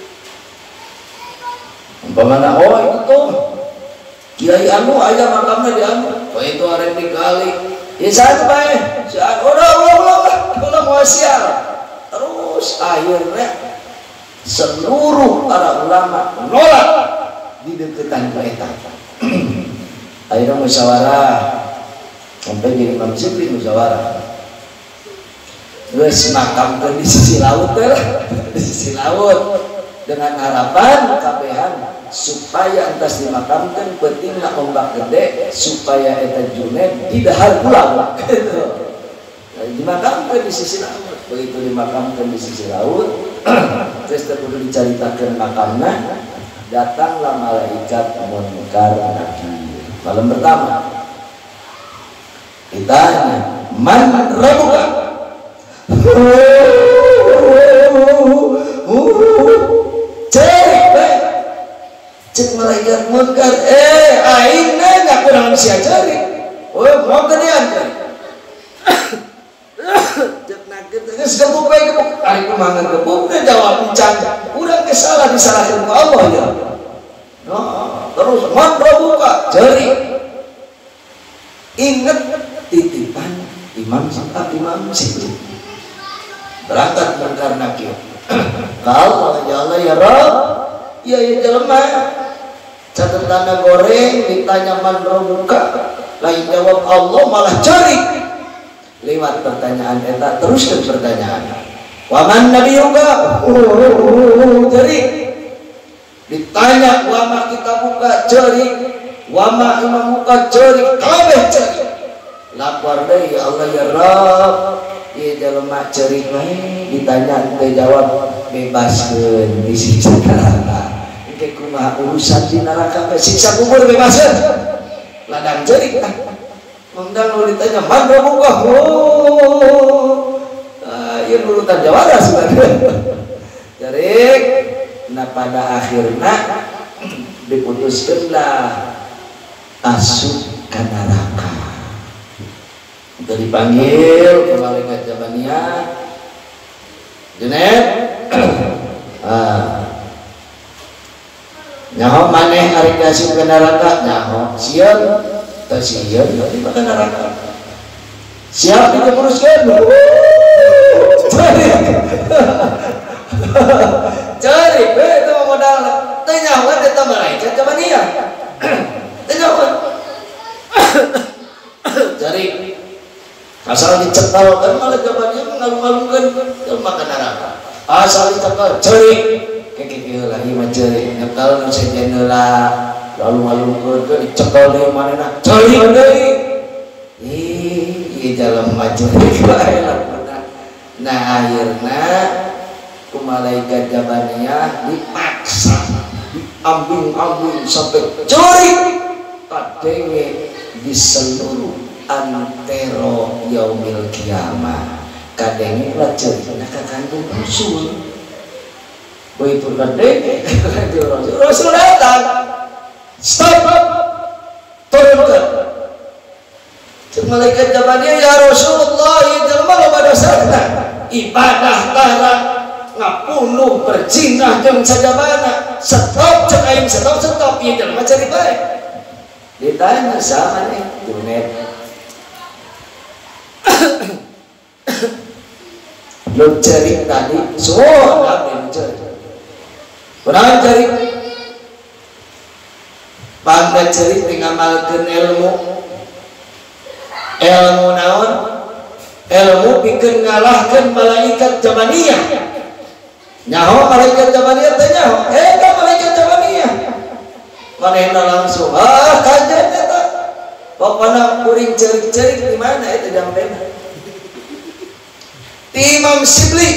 [SPEAKER 2] umpamana oh itu tuh kiai anu aja makamnya di anu oh itu ada digali ya satu baik saat udah udah udah udah mau sial terus akhirnya seluruh para ulama menolak di deketan kereta akhirnya musyawarah sampai jadi Imam Syibli musyawarah terus makamkan di sisi laut di sisi laut dengan harapan kabehan supaya entas dimakamkan pentinglah ombak gede supaya eta Junaid tidak hal pulang gitu. Dimakamkan di sisi laut begitu dimakamkan di sisi laut terus terkudu diceritakan makamnya datanglah malaikat munkar nakir malam pertama ditanya man rabbuka cek cek malaikat munkar eh aina nggak kurang manusia cari oh mau kalian cari cek nakit terus gebuk baik gebuk hari kemangan gebuk dia jawab bicara udah kesalah disalahkan ke Allah ya nah, terus mantra buka cari ingat titipan Imam Sampai Imam Syibli berangkat munkar nakir kalau ya Allah ya Rabb ya ya jelema catatan goreng ditanya man rabbuka lain jawab Allah malah cari lewat pertanyaan eta teruskan pertanyaan wa man nabiyuka cari ditanya wa ma kitabuka cari wa ma imamuka cari kabeh cari lapor deui ya Allah ya Rabb ieu jelema ceurik we ditanya teu jawab bebaskeun disiksa neraka engke kumaha urusan di neraka teh siksa kubur bebaskeun ladang ceurik tah mangdang nu ditanya man rabbuka oh ieu nurutan jawara sebenarnya ceurik nah pada akhirna diputuskeunlah asup ka neraka udah dipanggil ke malaikat Jabaniah Junaid ah nyaho maneh ari kasih ke neraka nyaho sieun teu sieun di ka neraka siap diteruskeun cari cari we itu modal teu nyaho eta malaikat Jabaniah teu nyaho cari asal dicekal kan malah jawabannya mengalung-alungkan jelma ka neraka asal dicekal ceri keke kieu lagi mah ceri nyekal nu sejen heula lalu alungkeun dicekal deui manehna ceri deui ih ieu jelema ceri bae nah akhirna ku malaikat Jabaniah dipaksa diambing-ambing sampai ceri kadenge di seluruh antero yaumil kiamah kadenge lah cerita kakandung Rasul begitu kadenge Rasul Rasul datang stop turunkan cek malaikat Jabaniah ya Rasulullah ya jelema loba dosana ibadah tara ngapunuh berzinah jeung sajabana stop cek aing stop stop ieu jelema cari bae Ditanya sama nih Junet, lu cari tadi semua nabi lu cari pernah cari bangga cari ngamalkeun ilmu ilmu naon ilmu bikin ngalahkan malaikat jamaniyah nyaho malaikat jamaniyah teh nyaho eh kan malaikat jamaniyah manehna langsung ah kajet eta pokona kuring cerik-cerik di mana eta jampena Imam Shibli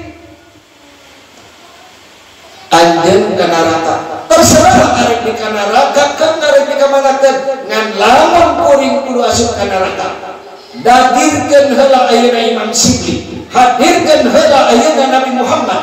[SPEAKER 2] anjeun ka neraka terserah arek di ka neraka kan arek di ka manakeun ngan lamun kuring kudu asup ka neraka dadirkeun heula ayeuna Imam Shibli hadirkeun heula ayeuna Nabi Muhammad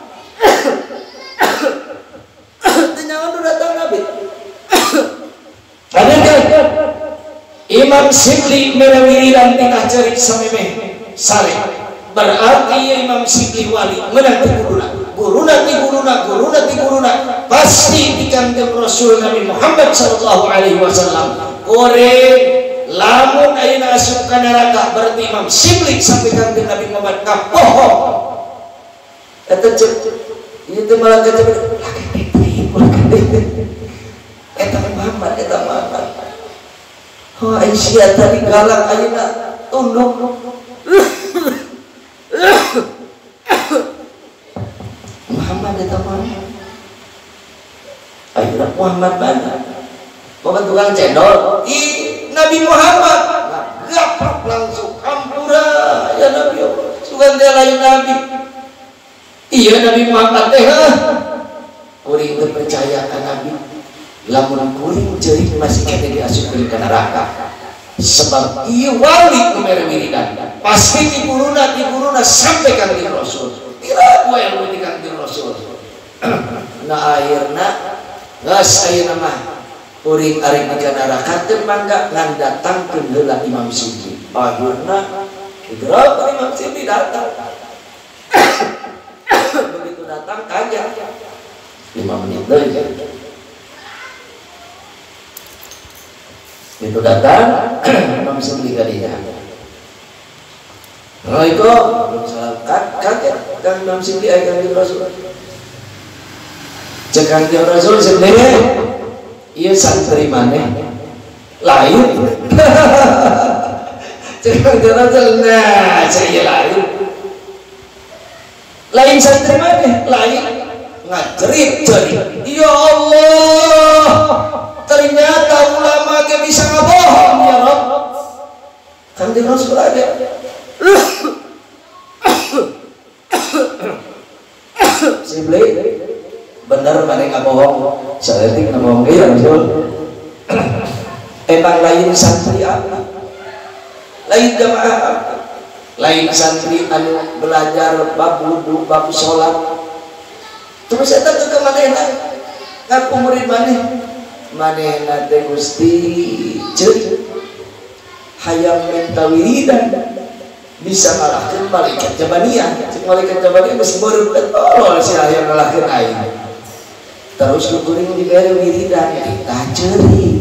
[SPEAKER 2] teu nyaho nu datang Nabi hadirkeun Imam Shibli mere wiridan tingkah cerik samemeh sare berarti Imam Shibli wali menang ti guruna guruna ti guruna guruna ti guruna pasti dikanggem Rasul Nabi Muhammad sallallahu alaihi wasallam koreng lamun ayeuna asup ka neraka berarti Imam Shibli sampai kanggem Nabi Muhammad kapoho eta cek ieu teh malah kata eta Muhammad eta Muhammad oh Aisyah tadi galak ayeuna tunduk Muhammad itu mana? Ayo Muhammad mana? Bukan tukang cendol. Ih, Nabi Muhammad. Gapak langsung ampura ya Nabi. Sugan dia lain Nabi. Iya Nabi Muhammad teh. Kuring terpercaya ke Nabi. Lamun kuring cerik masih kena diasupkeun ke neraka. Sebab iya wali numere wiridan pasti di guruna di guruna sampai kan di Rasul tidak gue yang di kan di Rasul nah akhirnya ngas ayeuna mah kuring arek di neraka teu mangga ngan datangkeun heula Imam Shibli akhirna gerak Imam Shibli datang begitu datang kaget lima menit deui itu datang Imam Shibli kadinya Assalamualaikum salam kaget kan Imam Shibli aya kanjeng Rasul cek kanjeng Rasul sebenarnya ieu santri maneh lain cek kanjeng Rasul nah saya lain lain santri maneh lain ngajerit-jerit ya Allah ternyata ulama gak bisa ngebohong ya Rob kanjeng Rasul aja Shibli bener mana gak bohong saletik gak bohong ya Rasul emang lain santri apa lain jamaah apa lain santri anu belajar bab wudu bab sholat terus saya tak ke manehna ngaku murid maneh manehna teh Gusti ceuk hayang minta wiridan bisa ngalahkeun malaikat jabaniyah cek malaikat jabaniyah geus meureun tolol si hayang ngalahkeun aing terus kuring dibere wiridan kita ceuri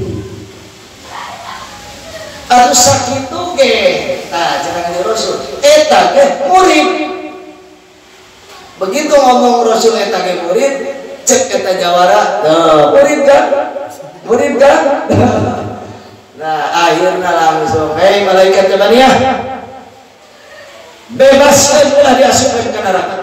[SPEAKER 2] atuh sakitu ge tah cenah di Rasul eta ge murid begitu ngomong Rasul eta ge murid cek eta jawara teuh murid kan murid kan nah akhirnya langsung hei malaikat jabaniyah bebaskan ulah diasupkeun ke neraka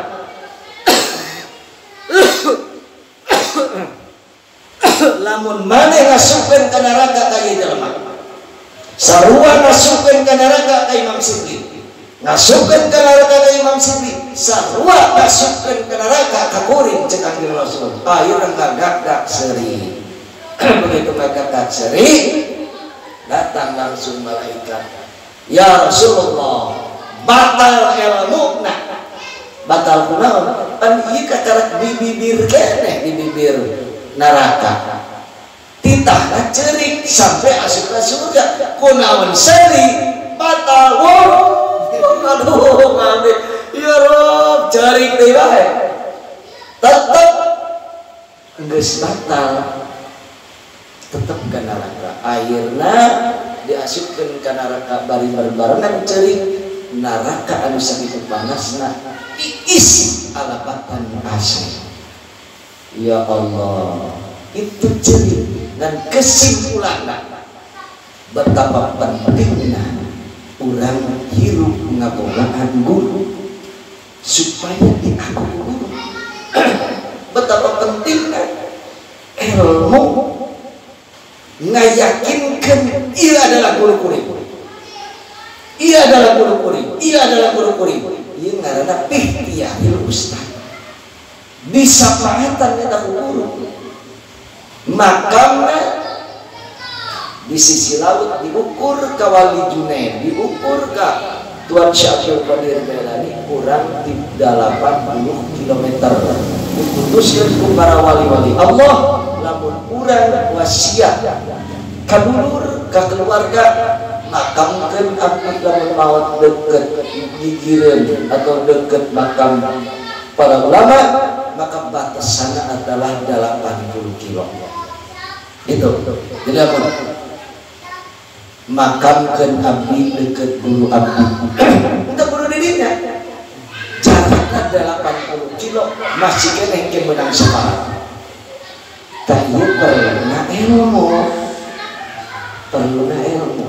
[SPEAKER 2] lamun maneh ngasupkeun ke neraka ka ieu jelema sarua ngasupkeun ke neraka ka Imam Shibli ngasupkeun ke neraka ka Imam Shibli sarua ngasupkeun ke neraka ka kuring cek kanjeng Rasul akhirna ngagagak seuri begitu ngagagak seuri datang langsung malaikat ya Rasulullah batal ilmu nah batal kunaon pan ieu katarak di bibir keneh di bibir neraka titahna ceurik sampai asup ka surga kunaon seuri batal wah aduh ngade ya Rob ceurik deui wae tetep geus batal tetep ka neraka airna diasupkeun ka neraka bari barbarengan ceurik neraka anu sakitu panasna iis alapatan asli. Ya Allah, itu ceurik dan kesimpulanna betapa pentingnya urang hirup ngabogaan guru supaya diaku guru. Betapa pentingnya ilmu ngayakinkan ia adalah guru kuring, ia adalah guru kuring, ia adalah guru kuring. Ia ngaranna ikhtiarul ustaz, bisafaatan eta guru. Makamna di sisi laut diukur ka Wali Junaid, diukur ka Tuan Syabdul Qadir Jailani kurang delapan puluh kilometer. Diputuskeun ku para wali-wali Allah lamun urang wasiat ka dulur ka keluarga makamkeun abdi lamun maot deukeut gigireun atau deukeut makam para ulama, maka batasanna adalah delapan puluh kilo. Itu. Jadi apa? Makamkeun abdi deukeut guru abdi. Untuk guru dirinya. Jaraknya delapan puluh kilo masih kena yang menang sekarang. Tapi perlunya ilmu, perlunya ilmu.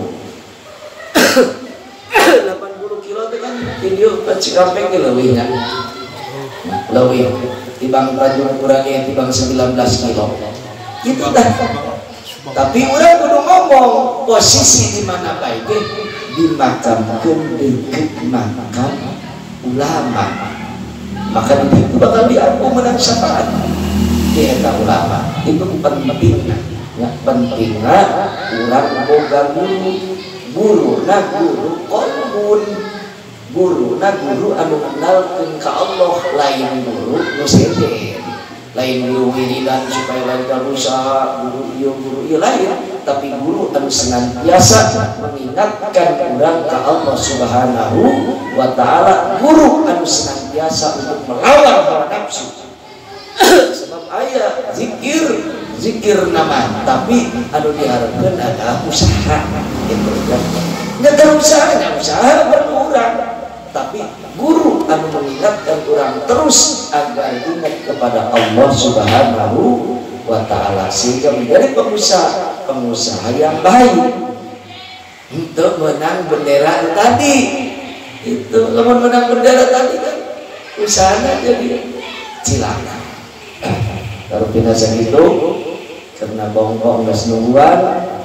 [SPEAKER 2] delapan puluh kilo itu kan video Cikampek leuwihnya, leuwih. Tibang Tanjung kurangnya tibang sembilan belas kilo. Itu dah. Tapi orang kudu ngomong posisi di mana baik dimakamkan dekat makam ulama, maka itu bakal diaku menang syafaat di eta ulama. Itu pentingnya, ya pentingnya urang boga guru, guru na guru kolbun, guru na guru anu kenalkeun ka Allah, lain guru nu sete, lain guru wiridan supaya lain dosa, guru ieu guru ieu lain, tapi guru anu senantiasa mengingatkan urang ka Allah Subhanahu wa taala, guru anu senantiasa untuk melawan hawa nafsu. Sebab aya zikir, zikir nama, tapi anu diharapkeun adalah usaha. Itu ya. Nggak usaha, nggak usaha perlu urang, tapi guru anu mengingatkan orang terus agar ingat kepada Allah Subhanahu wa taala sehingga menjadi pengusaha pengusaha yang baik untuk menang bendera tadi. Itu kalau menang bendera tadi kan usahanya jadi cilaka. Kalau binasa itu karena bongkong nggak senungguan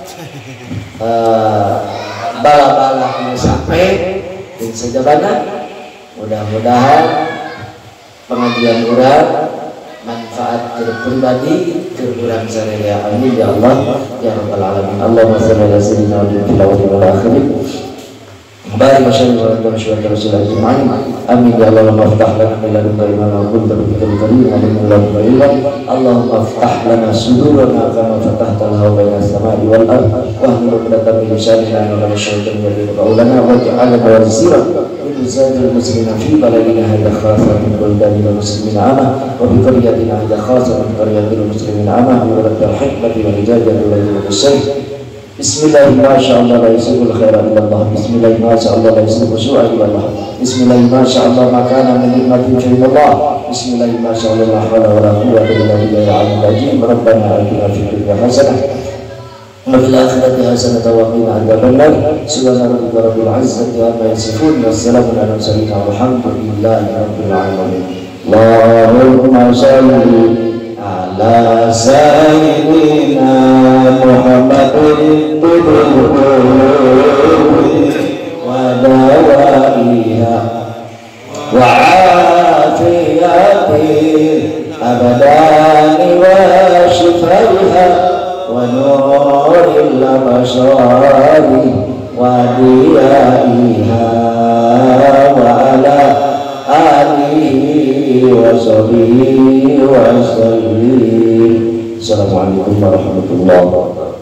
[SPEAKER 2] uh, bala-bala sampai dan sejabana. Mudah-mudahan pengajian urang manfaat ke pribadi ke urang sadaya. Amin ya Allah ya rabbal alamin. Allahumma shalli ala sayyidina Muhammad wa ala alihi barik wa sallim ala nabiyyina Rasulullah. Amin ya Allah. Waftah lana min ladunka ilman wa kunta bikal karim alim min ladunka ilman. Allahumma aftah lana sudurana kama fatahta lahu baina as-sama'i wal ardh wa hlul 'uqdatam min lisanina wa syaitan yadhuru qawlana wa ja'alna wasira زاد المسلمين في بلدنا هذا خاصة من بلدان المسلمين عامة وبقريتنا هذا خاصة من قرية المسلمين عامة بولد الحكمة والرجال والولد والسيف. بسم الله ما شاء الله لا يسوق الخير إلا الله. بسم الله ما شاء الله لا يسوق السوء إلا الله. بسم الله ما شاء الله ما كان من نعمة فإن الله. بسم الله ما شاء الله لا حول ولا قوة إلا بالله العلي العظيم. ربنا آتنا في الدنيا حسنة وفي الآخرة حسنة وقنا عذاب النار. سبحان ربك رب العزة عما يصفون والسلام على المرسلين والحمد لله رب العالمين. اللهم صل على سيدنا محمد ودوائها وعافيته أبدان وشفائها ونور الأبصار وديائها وعلى آله وصحبه وسلم. Assalamualaikum warahmatullahi wabarakatuh.